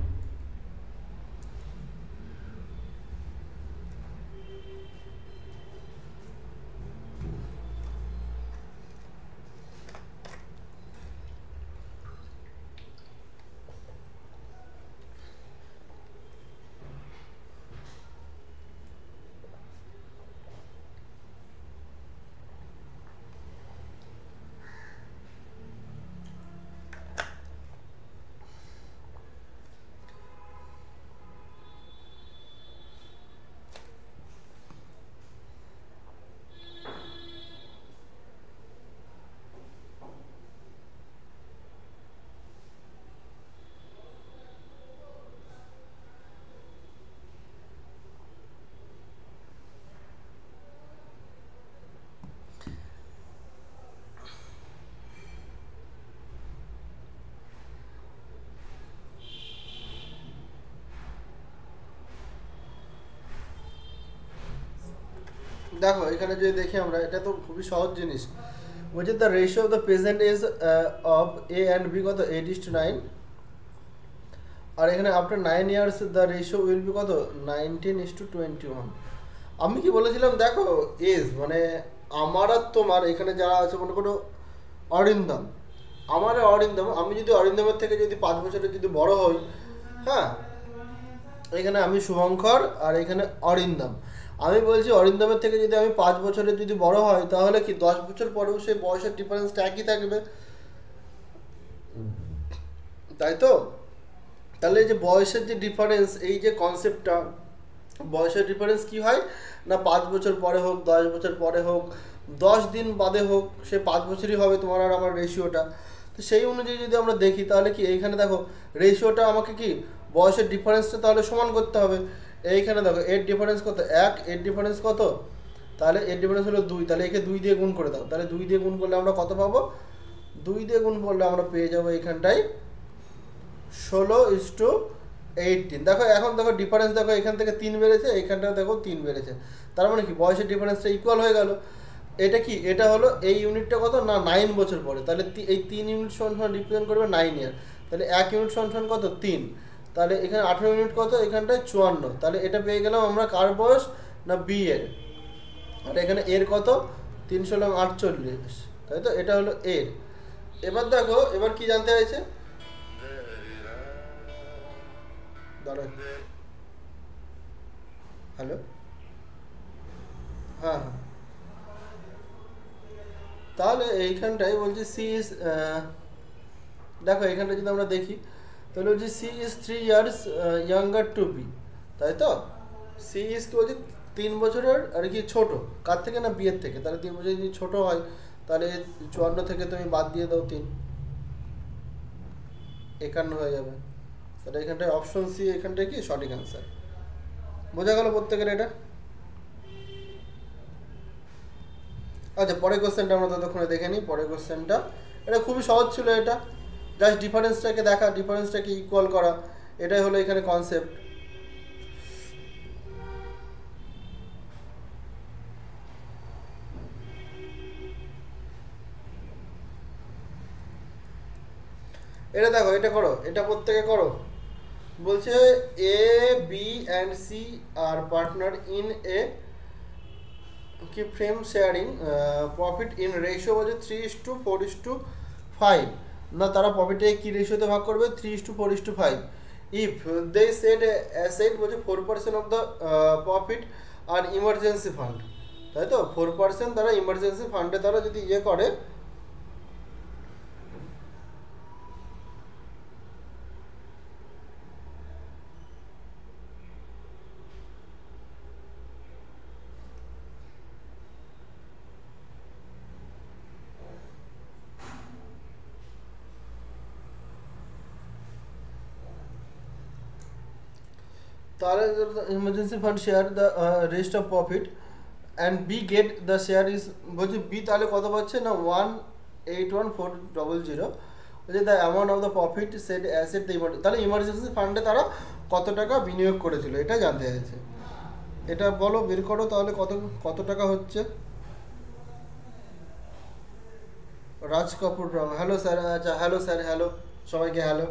দেখো এখানে যদি দেখি আমরা, এটা তো খুবই সহজ জিনিস, বলছে the ratio of the present age of A and B কত এইট ইস টু নাইন, আর এখানে after nine years the ratio will be কত, nineteen is to twenty one. আমি কি বলেছিলাম দেখো এজ মানে আমার আর তোমার এখানে যারা আছে মনে করো অরিন্দম, আমার অরিন্দম, আমি যদি অরিন্দমের থেকে যদি পাঁচ বছরের যদি বড় হই, হ্যাঁ এখানে আমি শুভঙ্কর আর এখানে অরিন্দম, আমি বলছি অরিন্দমের থেকে যদি আমি পাঁচ বছরের যদি বড় হয় তাহলে কি দশ বছর পরেও সেই বয়সের ডিফারেন্সটা একই থাকবে, তাই তো? তাহলে এই যে বয়সের যে ডিফারেন্স, এই যে কনসেপ্টটা, বয়সের ডিফারেন্স কি হয় না পাঁচ বছর পরে হোক, দশ বছর পরে হোক, দশ দিন বাদে হোক, সে পাঁচ বছরই হবে তোমার আর আমার রেশিওটা। তো সেই অনুযায়ী যদি আমরা দেখি তাহলে কি এইখানে দেখো রেশিওটা আমাকে কি বয়সের ডিফারেন্সটা তাহলে সমান করতে হবে। এইখানে দেখো এর ডিফারেন্স কত, এক, এর ডিফারেন্স কত, তাহলে এর ডিফারেন্স হলো দুই, তাহলে একে দুই দিয়ে গুণ করে দাও, তাহলে দুই দিয়ে গুণ করলে আমরা কত পাবো, দুই দিয়ে গুণ করলে আমরা পেয়ে যাবো এইখানটায় ষোলো ইস টু এইটিন। দেখো এখন দেখো ডিফারেন্স দেখো এখান থেকে তিন বেড়েছে, এইখানটা দেখো তিন বেড়েছে, তার মানে কি বয়সের ডিফারেন্সটা ইকুয়াল হয়ে গেল। এটা কি, এটা হলো এই ইউনিটটা কত না নাইন বছর পরে, তাহলে এই তিন ইউনিট সমান সমান রিপ্রেজেন্ট করবে নাইন ইয়ার, তাহলে এক ইউনিট সমান সমান কত তিন, তাহলে এখানে আঠেরো ইউনিট কত, এখানটায় চুয়ান্ন, তাহলে এটা পেয়ে গেলাম আমরা কার বয়স না বি এর, আর এখানে এর কত তিন ষোলো আটচল্লিশ, তাই তো? এটা হলো এর। এবার দেখো এবার কি জানতে হয়েছে, হ্যালো, হ্যাঁ হ্যাঁ, তাহলে এইখানটাই বলছি সি ইজ, দেখো এখানটা যদি আমরা দেখি তাহলে বলছি C is three years younger to B, তাই তো? সি ইজ কি বলছি তিন বছরের আর কি ছোট, কার থেকে না বিয়ের থেকে, তাহলে তিন বছর যদি ছোট হয় তাহলে চুয়ান্ন থেকে তুমি বাদ দিয়ে দাও তিন, একান্ন হয়ে যাবে, তাহলে এখানটায় অপশন সি এখানটায় কি সঠিক অ্যান্সার। বোঝা গেল প্রত্যেকের এটা? আচ্ছা পরের কোশ্চেনটা আমরা ততক্ষণে দেখে নিই। পরের কোশ্চেনটা এটা খুবই সহজ ছিল, এটা জাস্ট ডিফারেন্সটাকে দেখা, ডিফারেন্সটাকে ইকুয়াল করা, এটাই হলো এখানে কনসেপ্ট। এটা দেখো, এটা করো, এটা প্রত্যেকে করো। বলছে A B and C are partner in a কি frame sharing profit in ratio বলছে three is to four is to five, না তারা প্রফিটে কি রেশিওতে ভাগ করবে, three is to four is to five. If they set asset বলছে four percent of the profit are emergency fund, তাই তো? ফোর পার্সেন্ট তারা ইমার্জেন্সি ফান্ডে তারা যদি ইয়ে করে, তাহলে emergency fund share the rest of profit and B get the share is, বলছি বি তাহলে কত পাচ্ছে না one eight one four double zero, বলছে the amount of the profit set asset the emergency, তাহলে ইমার্জেন্সি ফান্ডে তারা কত টাকা বিনিয়োগ করেছিল এটা জানতে চাইছে। এটা বলো, বের করো তাহলে কত কত টাকা হচ্ছে। রাজ কাপুর, হ্যালো স্যার, আচ্ছা হ্যালো স্যার, হ্যালো সবাইকে হ্যালো।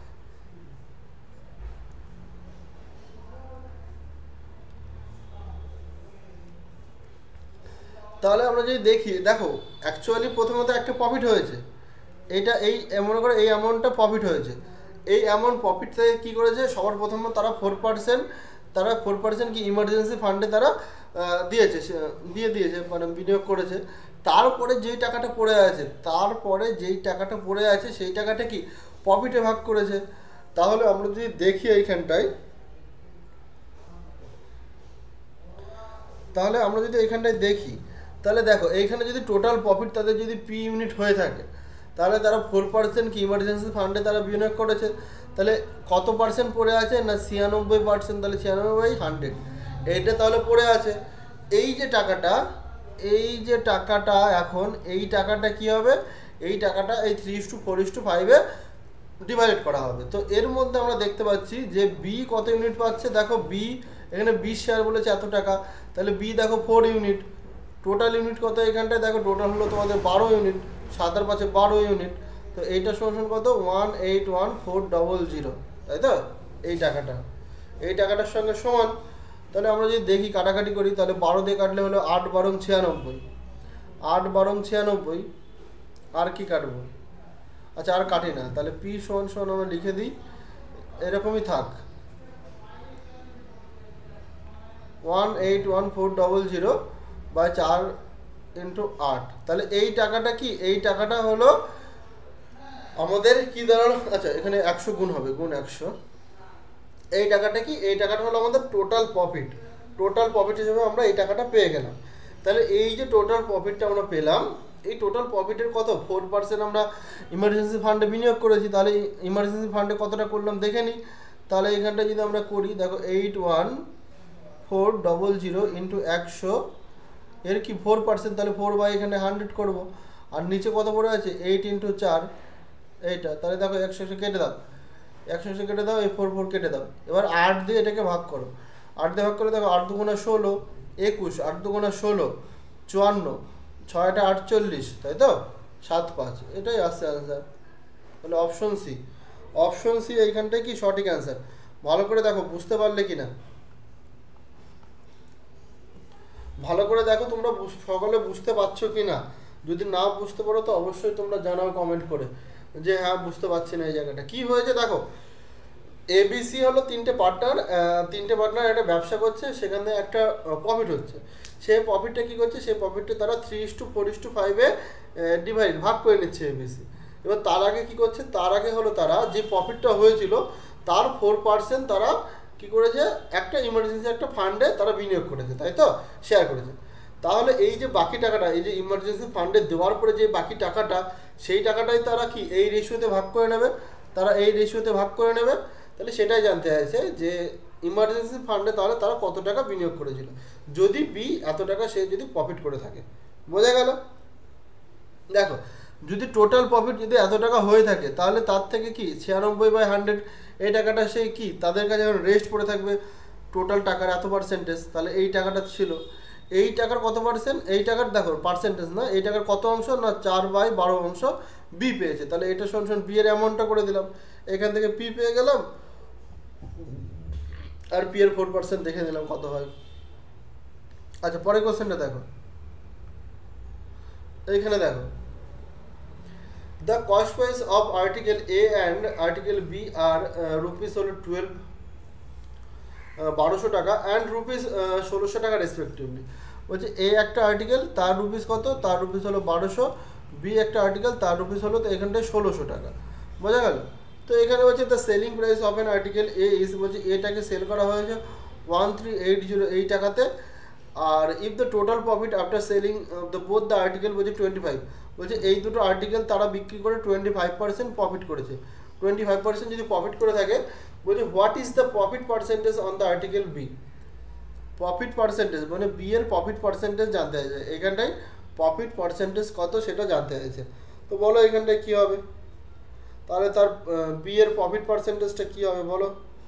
তাহলে আমরা যদি দেখি, দেখো অ্যাকচুয়ালি প্রথমত একটা প্রফিট হয়েছে, এইটা এই মনে করো এই অ্যামাউন্টটা প্রফিট হয়েছে, এই অ্যামাউন্ট প্রফিট থেকে কী করেছে সবার প্রথমে তারা ফোর পার্সেন্ট তারা ফোর পার্সেন্ট কি ইমার্জেন্সি ফান্ডে তারা দিয়েছে, দিয়ে দিয়েছে মানে বিনিয়োগ করেছে। তারপরে যেই টাকাটা পড়ে আছে, তারপরে যেই টাকাটা পড়ে আছে সেই টাকাটা কি প্রফিটে ভাগ করেছে। তাহলে আমরা যদি দেখি এইখানটায়, তাহলে আমরা যদি এইখানটায় দেখি তাহলে দেখো এইখানে যদি টোটাল প্রফিট তাদের যদি পি ইউনিট হয়ে থাকে, তাহলে তারা ফোর পার্সেন্ট কি ইমার্জেন্সি ফান্ডে তারা বিনিয়োগ করেছে, তাহলে কত পার্সেন্ট পড়ে আছে না ছিয়ানব্বই পার্সেন্ট, তাহলে ছিয়ানব্বই হান্ড্রেড এইটা তাহলে পড়ে আছে। এই যে টাকাটা, এই যে টাকাটা এখন এই টাকাটা কি হবে, এই টাকাটা এই three is to four is to ফাইভে ডিভাইড করা হবে। তো এর মধ্যে আমরা দেখতে পাচ্ছি যে বি কত ইউনিট পাচ্ছে, দেখো বি এখানে বিশ শেয়ার বলেছে এত টাকা, তাহলে বি দেখো ফোর ইউনিট, টোটাল ইউনিট কত এখানটায় দেখো টোটাল হলো তোমাদের বারো ইউনিট, সাত আর পাঁচে বারো ইউনিট, তো এইটা সমান কত one eight one four double zero, তাই তো? এই টাকাটা এই টাকাটার সঙ্গে সমান। তাহলে আমরা যদি দেখি কাটাকাটি করি, তাহলে বারো দিয়ে কাটলে হলো আট বারং ছিয়ানব্বই, আট বারং ছিয়ানব্বই। আর কি কাটবো? আচ্ছা আর কাটি না, তাহলে পি সমান সমান আমরা লিখে দিই, এরকমই থাক, one eight one four double zero by চার ইন্টু আট। তাহলে এই টাকাটা কি, এই টাকাটা হলো আমাদের কি দাঁড়ালো, আচ্ছা এখানে একশো গুণ হবে, গুণ একশো। এই টাকাটা কি, এই টাকাটা হলো আমাদের টোটাল প্রফিট, টোটাল প্রফিট হিসেবে আমরা এই টাকাটা পেয়ে গেলাম। তাহলে এই যে টোটাল প্রফিটটা আমরা পেলাম, এই টোটাল প্রফিটের কত ফোর পার্সেন্ট আমরা ইমার্জেন্সি ফান্ডে বিনিয়োগ করেছি। তাহলে ইমার্জেন্সি ফান্ডে কতটা করলাম দেখে নিই। তাহলে এখানটা যদি আমরা করি, দেখো eight one four double zero into একশো, এর কি ফোর পার্সেন্ট, তাহলে ফোর বাই এখানে হান্ড্রেড করবো। আর নিচে কত পড়ে আছে, এইট ইন্টু চার, এইটা। তাহলে দেখো একশো একশো কেটে দাও, একশো একশো কেটে দাও, এই ফোর ফোর কেটে দাও। এবার আট দিয়ে এটাকে ভাগ করো, আট দিয়ে ভাগ করে দেখো, আট দুগুণা ষোলো, একুশ, আট দুগুণা ষোলো, চুয়ান্ন, ছয়টা আটচল্লিশ, তাই তো, সাত পাঁচ, এটাই আসছে অ্যান্সার। তাহলে অপশন সি, অপশন সি এইখানটাই কি সঠিক অ্যান্সার। ভালো করে দেখো, বুঝতে পারলে কি না, ভালো করে দেখো তোমরা সকলে বুঝতে পারছো কি না। যদি না বুঝতে পারো তো অবশ্যই তোমরা জানাও কমেন্ট করে যে হ্যাঁ বুঝতে পারছি না এই জায়গাটা কি হয়েছে। দেখো এবিসি হলো তিনটে পার্টনার, তিনটে পার্টনার একটা ব্যবসা করছে, সেখান থেকে একটা প্রফিট হচ্ছে। সেই প্রফিটটা কী করছে, সেই প্রফিটটা তারা three is to four is to ফাইভে ডিভাইড ভাগ করে নিচ্ছে এবিসি। এবার তার আগে কী করছে, তার আগে হলো তারা যে প্রফিটটা হয়েছিল তার ফোর পার্সেন্ট তারা কী করেছে, একটা ইমার্জেন্সি একটা ফান্ডে তারা বিনিয়োগ করেছে, তাই তো, শেয়ার করেছে। তাহলে এই যে বাকি টাকাটা, এই যে ইমার্জেন্সি ফান্ডে দেওয়ার পরে যে বাকি টাকাটা, সেই টাকাটাই তারা কি এই রেশিওতে ভাগ করে নেবে, তারা এই রেশিওতে ভাগ করে নেবে। তাহলে সেটাই জানতে চাইছে যে ইমার্জেন্সি ফান্ডে তাহলে তারা কত টাকা বিনিয়োগ করেছিল, যদি বি এত টাকা সে যদি প্রফিট করে থাকে। বোঝা গেল? দেখো যদি টোটাল প্রফিট যদি এত টাকা হয়ে থাকে, তাহলে তার থেকে কি ছিয়ানব্বই বাই হান্ড্রেড এই টাকাটা সেই কি তাদের কাছে যখন রেস্ট পড়ে থাকবে টোটাল টাকার এত পার্সেন্টেজ, তাহলে এই টাকাটা ছিল, এই টাকার কত পার্সেন্ট, এই টাকার দেখো পার্সেন্টেজ না, এই টাকার কত অংশ না চার বাই বারো অংশ বি পেয়েছে। তাহলে এটা শোন শোন বি এর অ্যামাউন্টটা করে দিলাম, এখান থেকে পি পেয়ে গেলাম, আর পি এর ফোর পার্সেন্ট দেখে নিলাম কত হয়। আচ্ছা পরের কোশ্চেনটা দেখো, এইখানে দেখো the cost price of article A and article B are rupees হলো টুয়েলভ বারোশো টাকা অ্যান্ড রুপিস ষোলোশো টাকা রেসপেক্টিভলি। বলছে এ একটা আর্টিকেল তার রুপিস কত, তার রুপিস হলো বারোশো, বি একটা আর্টিকেল তার রুপিস হলো তো এখানটায় ষোলোশো টাকা। বোঝা গেল? তো এখানে বলছে the selling price of an article A is, বলছে এটাকে সেল করা হয়েছে ওয়ান থ্রি এইট জিরো এই টাকাতে। আর if the total profit after selling the both the article বলছে টোয়েন্টি ফাইভ, বলছে এই দুটো আর্টিকেল তারা বিক্রি করে টোয়েন্টি ফাইভ পার্সেন্ট প্রফিট করেছে। টোয়েন্টি ফাইভ পার্সেন্ট যদি প্রফিট করে থাকে, বলছে what is the profit percentage on the article B. Profit percentage মানে বি এর প্রফিট পার্সেন্টেজ জানতে চাইছে, এখানটায় প্রফিট পার্সেন্টেজ কত সেটা জানতে চাইছে। তো বলো এখানটায় কী হবে, তাহলে তার বি এর প্রফিট পার্সেন্টেজটা কী হবে বলো।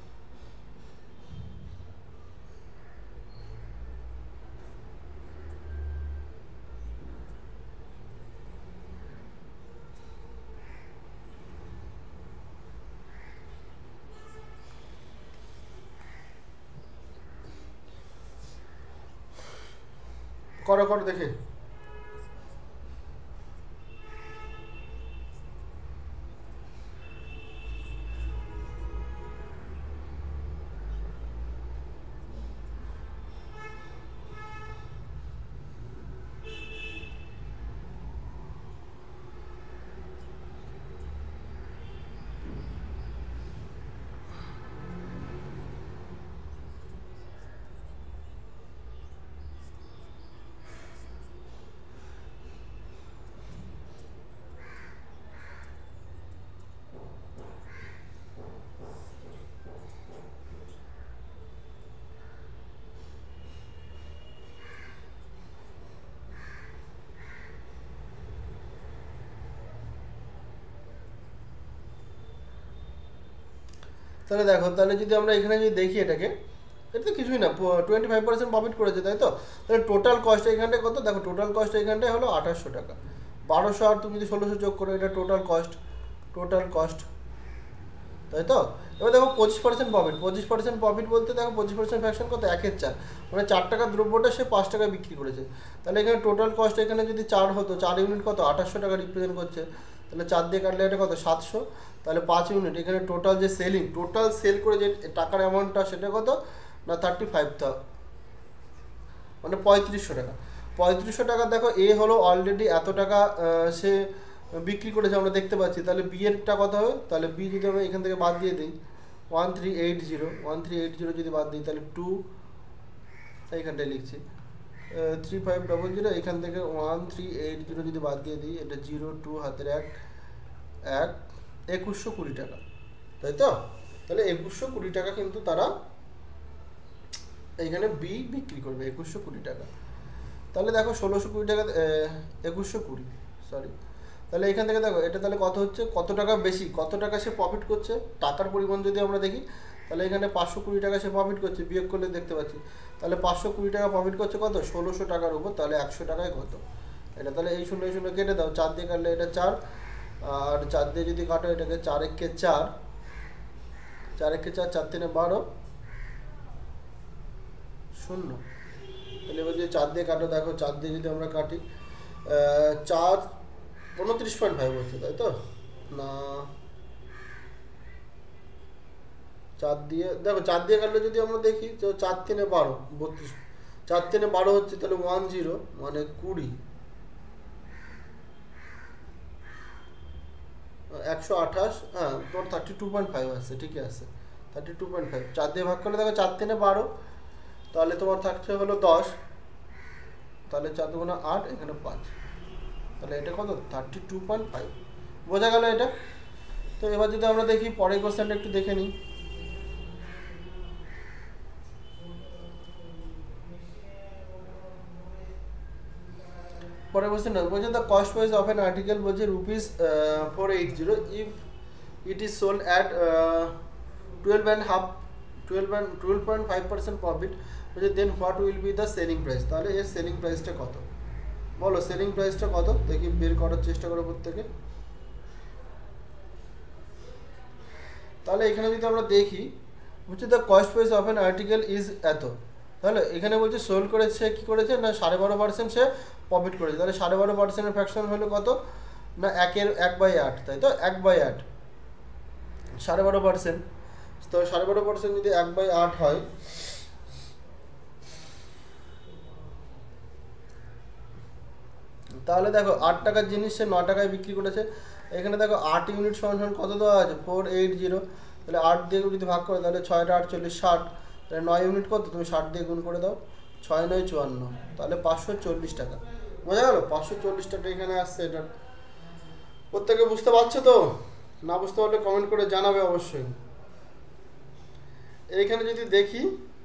করো করো দেখে। তাহলে দেখো, তাহলে যদি আমরা এখানে যদি দেখি এটাকে, এটা তো কিছুই না, টোয়েন্টি ফাইভ পার্সেন্ট প্রফিট করেছে, তাই তো। তাহলে টোটাল কস্ট এইখানটায় কত, দেখো টোটাল কস্ট এইখানটায় হলো আঠাশশো টাকা, বারোশো আর তুমি যদি ষোলোশো যোগ করো, এটা টোটাল কস্ট, টোটাল কস্ট। তাই তো। এবার দেখো পঁচিশ পার্সেন্ট প্রফিট, পঁচিশ পার্সেন্ট প্রফিট বলতে দেখো পঁচিশ পার্সেন্ট ফ্র্যাকশন কত, একের চার, মানে চার টাকার দ্রব্যটা সে পাঁচ টাকায় বিক্রি করেছে। তাহলে এখানে টোটাল কস্ট এখানে যদি চার হতো, চার ইউনিট কত আঠাশশো টাকা রিপ্রেজেন্ট করছে, তাহলে চার দিয়ে কাটলে এটা কত সাতশো, তাহলে পাঁচ ইউনিট এখানে টোটাল যে সেলিং, টোটাল সেল করে যে টাকার অ্যামাউন্টটা সেটা কত না থার্টি ফাইভ মানে পঁয়ত্রিশশো টাকা। পঁয়ত্রিশশো টাকা দেখো এ হলো অলরেডি এত টাকা সে বিক্রি করেছে আমরা দেখতে পাচ্ছি। তাহলে বি এরটা কত হবে, তাহলে বি যদি আমরা এখান থেকে বাদ দিয়ে দিই one three eight zero one three eight zero যদি বাদ দিই তাহলে টু এইখানটায় লিখছি থ্রি ফাইভ ডবল জিরো, এখান থেকে ওয়ান থ্রি এইট জিরো যদি বাদ দিয়ে দিই এটা জিরো টু হাতের এক এক একুশশো কুড়ি টাকা, তাই তো। তাহলে একুশশো কুড়ি টাকা কিন্তু তারা এইখানে বি বিক্রি করবে একুশশো কুড়ি টাকা। তাহলে দেখো ষোলোশো কুড়ি টাকা একুশশো কুড়ি সরি তাহলে এখান থেকে দেখো এটা তাহলে কত হচ্ছে, কত টাকা বেশি, কত টাকা সে প্রফিট করছে টাকার পরিমাণ যদি আমরা দেখি, তাহলে এখানে পাঁচশো কুড়ি টাকা সে প্রফিট করছে, বিয়োগ করলে দেখতে পাচ্ছি তাহলে পাঁচশো কুড়ি টাকা প্রফিট করছে কত ষোলোশো টাকার উপর, তাহলে একশো টাকায় কত এটা, তাহলে এই শূন্য শূন্য কেটে দাও, চার দিয়ে কাটলে এটা চার, আর চার দিয়ে যদি কাটো এটাকে চার একে চার, চার একে চার, চার তিনে বারো শূন্য। তাহলে এবার যদি চার দিয়ে কাটো দেখো চার দিয়ে যদি আমরা কাটি চার উনত্রিশ পয়েন্ট ফাইভ হচ্ছে, তাই তো না চার দিয়ে দেখো চার দিয়ে কাটলে যদি আমরা দেখি তো চার তিনে বারো বত্রিশ, চার তিনে বারো হচ্ছে, তাহলে ওয়ান জিরো মানে কুড়ি, একশো আঠাশ, হ্যাঁ তোর থার্টি টু পয়েন্ট ফাইভ আসছে, ঠিকই আছে থার্টি টু পয়েন্ট ফাইভ। চার দিয়ে ভাগ করলে দেখো চার তিনে বারো, তাহলে তোমার থাকছে হলো দশ, তাহলে চার দুগুণা আট, এখানে পাঁচ, তাহলে এটা কত থার্টি টু পয়েন্ট ফাইভ, বোঝা গেল এটা। তো এবার যদি আমরা দেখি পরের কোশ্চেনটা একটু দেখে নিই। পরের কোশ্চেন বলছে the cost price of an article বলছে rupees four eight zero if it is sold at twelve and half twelve and twelve point five percent profit, বলছে then what will be the selling price, তাহলে এর সেলিং প্রাইসটা কত, বলো সেলিং প্রাইসটা কত দেখি বের করার চেষ্টা করো প্রত্যেকে। তাহলে এখানে যদি আমরা দেখি বলছে the cost price of an article is এত, তাহলে এখানে বলছে সোল্ড করেছে কী করেছে না সাড়ে বারো পার্সেন্ট সে প্রফিট করেছে, তাহলে সাড়ে বারো পার্সেন্টের ফ্র্যাকশন হলো কত না একের এক বাই আট, তাই তো এক বাই আট সাড়ে বারো পার্সেন্ট, তো সাড়ে বারো পার্সেন্ট যদি এক বাই আট হয় তাহলে দেখো আট টাকার জিনিস সে ন টাকায় বিক্রি করেছে। এখানে দেখো আট ইউনিট সমান সমান কত দেওয়া আছে ফোর এইট জিরো, তাহলে আট দিয়ে যদি ভাগ করে তাহলে ছয়টা আটচল্লিশ ষাট, তাহলে নয় ইউনিট কত তুমি ষাট দিয়ে গুণ করে দাও, ছয় নয় চুয়ান্ন, তাহলে পাঁচশো চল্লিশ টাকা, বোঝা গেল পাঁচশো চল্লিশ টাকা এখানে আসছে। এটা প্রত্যেকে বুঝতে পারছো তো, না বুঝতে পারলে কমেন্ট করে জানাবে অবশ্যই। এইখানে যদি দেখি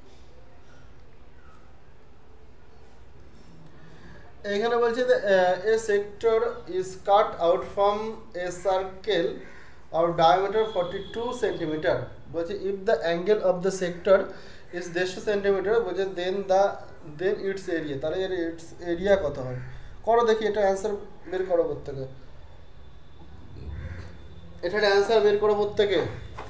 এখানে বলছে a sector is cut out from a circle of diameter forty two centimetre, বলছে if the angle of the sector is দেড়শো সেন্টিমিটার, বলছে then the then its area, তাহলে এর ইটস এরিয়া কত হয় করো দেখি, এটা অ্যান্সার বের করো প্রত্যেকে, এটার অ্যান্সার বের করো প্রত্যেকে।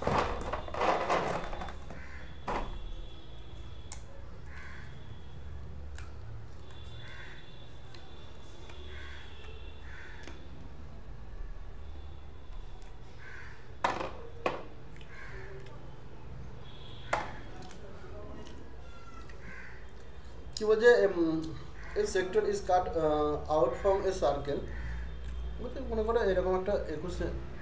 কি বলছে a sector is cut out from a circle, বলছে মনে করো এরকম একটা একুশে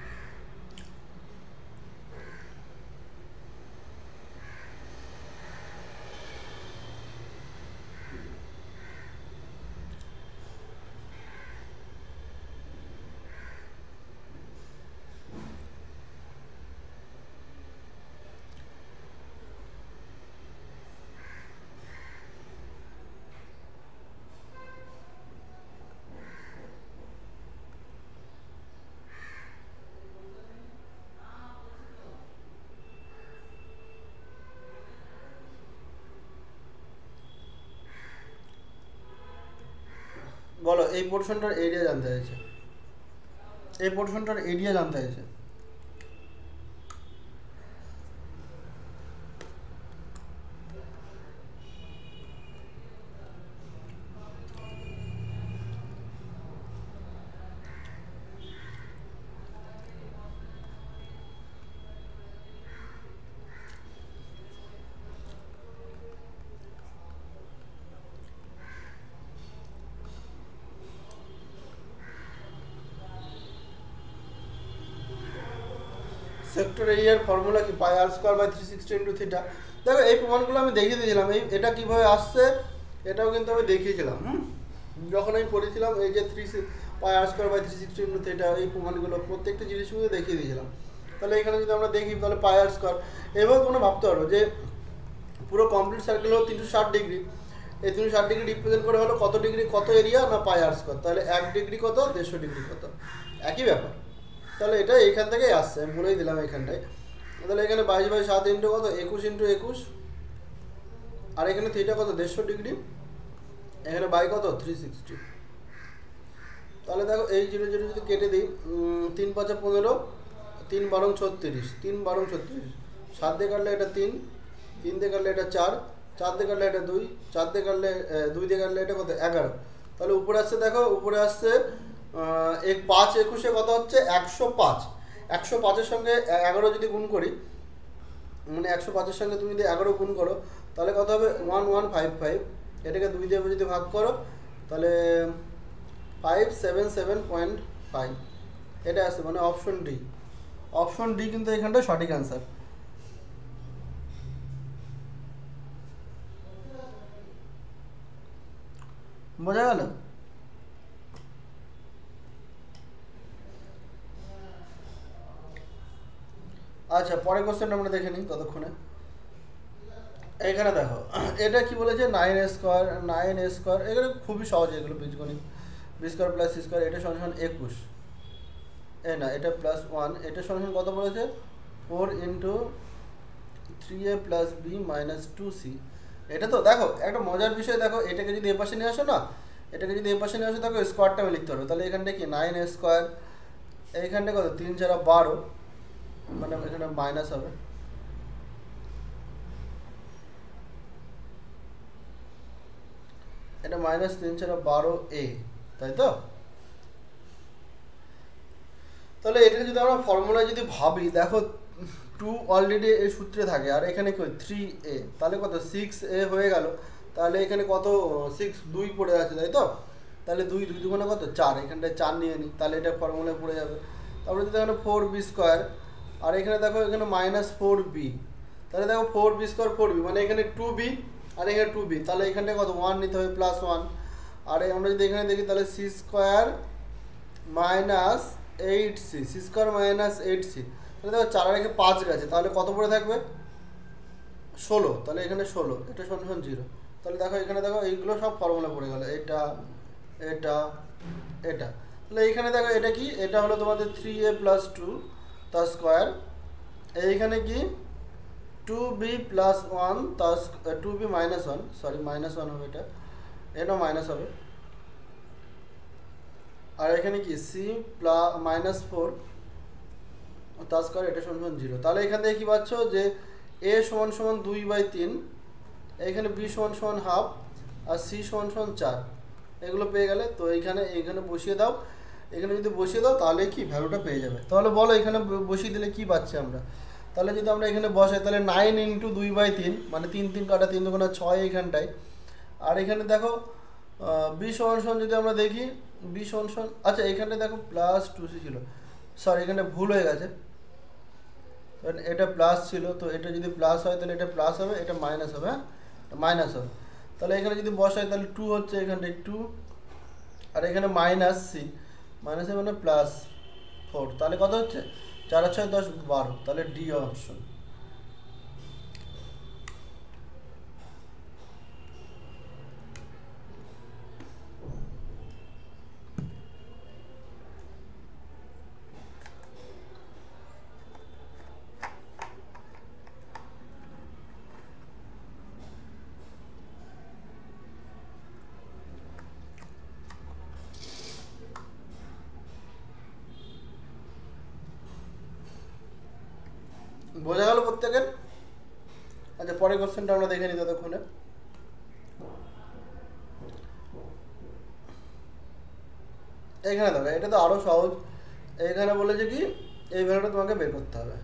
বলো এই পোর্শনটার এরিয়া জানতে চাইছে, এই পোর্শনটার এরিয়া জানতে চাইছে। সেক্টর এরিয়ার ফর্মুলা কি pi r square by three sixty into theta. দেখো এই প্রমাণগুলো আমি দেখিয়ে দিয়েছিলাম, এই এটা কীভাবে আসছে এটাও কিন্তু আমি দেখিয়েছিলাম হুম যখন আমি পড়েছিলাম এই যে three pi r square by three sixty into theta, এই প্রমাণগুলো প্রত্যেকটা জিনিসগুলো দেখিয়ে দিয়েছিলাম। তাহলে এখানে যদি আমরা দেখি তাহলে পাই আর স্কোয়ার, এবার তোমরা ভাবতে পারো যে পুরো কমপ্লিট সার্কেল হলো তিনশো ষাট ডিগ্রি, এই তিনশো ষাট ডিগ্রি রিপ্রেজেন্ট করে হলো কত ডিগ্রি কত এরিয়া না পাই আর স্কোয়ার, তাহলে এক ডিগ্রি কত দেড়শো ডিগ্রি কত, একই ব্যাপার। তাহলে এটা এইখান থেকেই আসছে, আমি বলেই দিলাম এইখানটায়। তাহলে এখানে বাইশ বাই সাত ইন্টু কত একুশ ইন্টু একুশ, আর এখানে থিটা কত দেড়শো ডিগ্রি, এখানে বাই কত থ্রি সিক্সটি। তাহলে দেখো এই জিরো জিরো যদি কেটে দিই, তিন পাঁচে পনেরো, তিন বারং ছত্রিশ, তিন বারং ছত্রিশ, সাত দিয়ে কাটলে এটা তিন, তিন দিয়ে কাটলে এটা চার, চার দিয়ে কাটলে এটা দুই, চার দিয়ে কাটলে দুই দিয়ে কাটলে এটা কত এগারো। তাহলে উপরে আসছে দেখো উপরে আসছে এক পাঁচ একুশে কত হচ্ছে একশো পাঁচ, একশো পাঁচের সঙ্গে এগারো যদি গুণ করি, মানে একশো পাঁচের সঙ্গে তুমি যদি এগারো গুণ করো তাহলে কত হবে ওয়ান ওয়ান ফাইভ ফাইভ, এটাকে দুই দিয়ে যদি ভাগ করো তাহলে five seven seven point five, এটা আসছে মানে অপশন ডি। অপশন ডি কিন্তু এখানটা সঠিক অ্যান্সার। বোঝা গেল? আচ্ছা পরের কোশ্চেনটা আমরা দেখে নিই ততক্ষণে। এখানে দেখো এটা কি বলেছে নাইন স্কোয়ার, নাইন স্কোয়ার এখানে খুবই সহজ, এগুলো বীজগণিত। B square plus c square এটা সমান একুশ, এ না এটা প্লাস ওয়ান, এটা সমান কত বলেছে four into three a plus b minus two c. এটা তো দেখো একটা মজার বিষয়, দেখো এটাকে যদি এ পাশে নিয়ে আসো না, এটাকে যদি এ পাশে নিয়ে আসো দেখো স্কোয়ারটা আমি লিখতে পারবো। তাহলে এখানটা কি নাইন স্কোয়ার, এইখানটা কত তিন চারা বারো, মানে এখানে মাইনাস হবে, এটা মাইনাস তিন চারা বারো এ, তাই তো? তাহলে এটাকে যদি আমরা ফর্মুলায় যদি ভাবি, দেখো টু অলরেডি এই সূত্রে থাকে আর এখানে কি থ্রি এ, তাহলে কত সিক্স এ হয়ে গেল। তাহলে এখানে কত সিক্স দুই পড়ে আছে তাই তো, তাহলে দুই দুই দুগুণে কত চার, এখানটায় চার নিয়ে নিই তাহলে এটা ফর্মুলায় পড়ে যাবে। তারপরে যদি এখানে ফোর বি স্কোয়ার, আর এখানে দেখো এখানে মাইনাস ফোর বি, তাহলে দেখো four b square four b মানে এখানে টু বি আর এখানে টু বি, তাহলে এখানটায় কত ওয়ান নিতে হবে প্লাস ওয়ান। আর আমরা যদি এখানে দেখি তাহলে c square minus eight c, c square minus eight c, তাহলে দেখো চার রেখে পাঁচ গেছে, তাহলে কত পড়ে থাকবে ষোলো, তাহলে এখানে ষোলো, এটা সমান জিরো। তাহলে দেখো এখানে দেখো এইগুলো সব ফর্মুলা পড়ে গেল, এটা এটা এটা। তাহলে এইখানে দেখো এটা কি, এটা হলো তোমাদের থ্রি এ প্লাস টু তার স্কোয়ার, এইখানে কি টু বি প্লাস ওয়ান তার two b minus one, sorry minus one হবে, এটা এটা মাইনাস হবে। আর এখানে কি সি প্লাস মাইনাস ফোর তার স্কোয়ার, এটা সমান জিরো। তাহলে এখান থেকে কী পাচ্ছ যে এ সমান সমান দুই বাই তিন, এখানে বি সমান সমান হাফ, আর সি সমান সমান চার, এগুলো পেয়ে গেলে। তো এইখানে এইখানে বসিয়ে দাও, এখানে যদি বসিয়ে দাও তাহলে কি ভ্যালুটা পেয়ে যাবে। তাহলে বলো এখানে বসিয়ে দিলে কি পাচ্ছি আমরা, তাহলে যদি আমরা এখানে বসাই তাহলে নাইন ইন্টু দুই বাই তিন মানে তিন তিন কাটা তিন দুগুণা ছয় এইখানটায়। আর এখানে দেখো বি সমান সমান যদি আমরা দেখি বি সমান সমান, আচ্ছা এখানটায় দেখো প্লাস টু সি ছিল, সরি এখানে ভুল হয়ে গেছে, এটা প্লাস ছিল, তো এটা যদি প্লাস হয় তাহলে এটা প্লাস হবে, এটা মাইনাস হবে, হ্যাঁ মাইনাস হবে। তাহলে এখানে যদি বসাই তাহলে টু হচ্ছে এখানটায় টু, আর এখানে মাইনাস সি, মাইনাসে মানে প্লাস ফোর, তাহলে কত হচ্ছে চার ছয় দশ বারো, তাহলে ডি অপশন। বোঝা গেল প্রত্যেকের? আচ্ছা পরের কোশ্চেনটা আমরা দেখে নিই ততক্ষণে। এইখানে দেখো এটা তো আরো সহজ, এইখানে বলেছে কি এই ভ্যালুটা তোমাকে বের করতে হবে,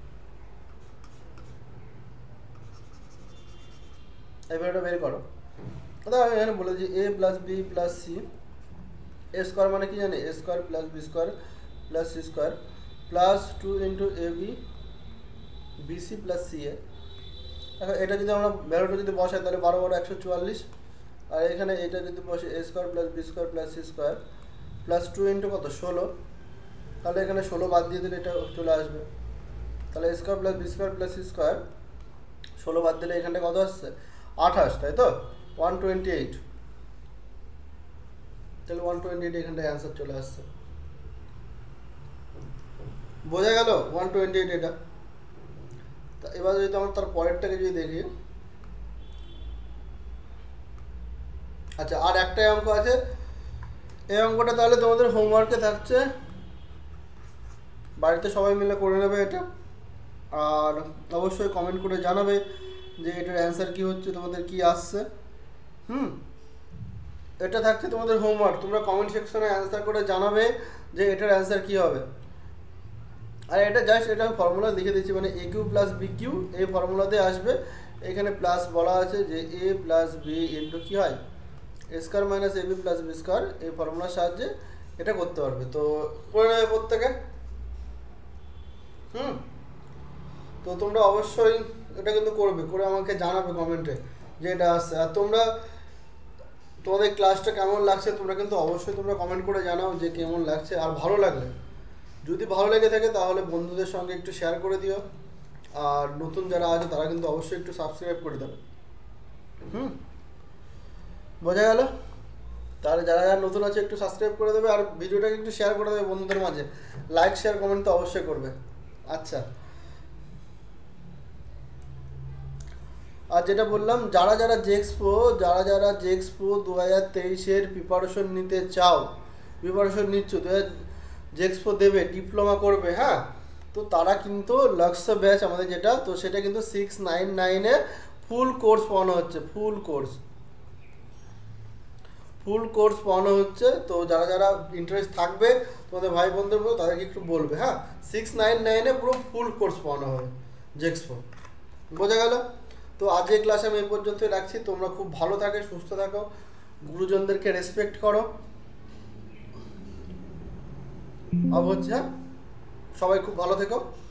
এই ভ্যালুটা বের করো। দেখো এখানে বলেছি a plus B plus c, a square মানে কি জানি a square plus b square plus c square plus two into a b bc plus ca. এখন এটা যদি আমরা ভ্যালুটা যদি বসাই তাহলে বারো বারো একশো চুয়াল্লিশ, আর এখানে এটা যদি বসে a square plus b square plus c square plus two into কত ষোলো, তাহলে এখানে ষোলো বাদ দিয়ে দিলে এটা চলে আসবে। তাহলে a square plus b square plus c square ষোলো বাদ দিলে এখানটা কত আসছে আঠাশ, তাই তো ওয়ান টোয়েন্টি এইট। তাহলে ওয়ান টোয়েন্টি এইট এখানটায় অ্যান্সার চলে আসছে। বোঝা গেল ওয়ান টোয়েন্টি এইট এটা। তা এবার যদি আমরা তার পরেরটাকে যদি দেখি, আচ্ছা আর একটাই অঙ্ক আছে, এই অঙ্কটা তাহলে তোমাদের হোমওয়ার্কে থাকছে, বাড়িতে সবাই মিলে করে নেবে এটা। আর অবশ্যই কমেন্ট করে জানাবে যে এটার অ্যান্সার কি হচ্ছে, তোমাদের কি আসছে। হুম, এটা থাকছে তোমাদের হোমওয়ার্ক, তোমরা কমেন্ট সেকশনে অ্যান্সার করে জানাবে যে এটার অ্যান্সার কি হবে। আর এটা জাস্ট এটা আমি ফর্মুলা লিখে দিচ্ছি, মানে a cube plus b cube এই ফর্মুলাতে আসবে। এখানে প্লাস বলা আছে যে এ প্লাস বি ইন্টু কী হয় a square minus a b plus b square, এই ফর্মুলার সাহায্যে এটা করতে পারবে। তো করে নেবে প্রত্যেকে। হুম, তো তোমরা অবশ্যই এটা কিন্তু করবে, করে আমাকে জানাবে কমেন্টে যে এটা আসছে। আর তোমরা তোমাদের ক্লাসটা কেমন লাগছে তোমরা কিন্তু অবশ্যই তোমরা কমেন্ট করে জানাও যে কেমন লাগছে। আর ভালো লাগলে, যদি ভালো লেগে থাকে তাহলে বন্ধুদের সঙ্গে একটু শেয়ার করে দিও। আর নতুন যারা আছে তারা কিন্তু অবশ্যই একটু সাবস্ক্রাইব করে দেবে। হুম, বোঝা গেল? তাহলে যারা যারা নতুন আছে একটু সাবস্ক্রাইব করে দেবে, আর ভিডিওটাকে একটু শেয়ার করে দেবে বন্ধুদের মাঝে। লাইক শেয়ার কমেন্ট তো অবশ্যই করবে। আচ্ছা, আর যেটা বললাম, যারা যারা জেএক্সপো যারা যারা জেএক্সপো দু হাজার তেইশের প্রিপারেশন নিতে চাও, প্রিপারেশন নিচ্ছ, দু হাজার জেএক্সপো দেবে, ডিপ্লোমা করবে, হ্যাঁ, তো তারা কিন্তু লক্ষ্য ব্যাচ আমাদের যেটা, তো সেটা কিন্তু সিক্স নাইন নাইনে ফুল কোর্স পড়ানো হচ্ছে। ফুল কোর্স ফুল কোর্স পড়ানো হচ্ছে। তো যারা যারা ইন্টারেস্ট থাকবে তোমাদের ভাই বোনদের মতো তাদেরকে একটু বলবে, হ্যাঁ, সিক্স নাইন নাইনে পুরো ফুল কোর্স পড়ানো হবে জেএক্সপো। বোঝা গেল? তো আজকের ক্লাসে আমি এই পর্যন্তই রাখছি। তোমরা খুব ভালো থাকো, সুস্থ থাকো, গুরুজনদেরকে রেসপেক্ট করো। অবশ্যই, হ্যাঁ, সবাই খুব ভালো থেকো।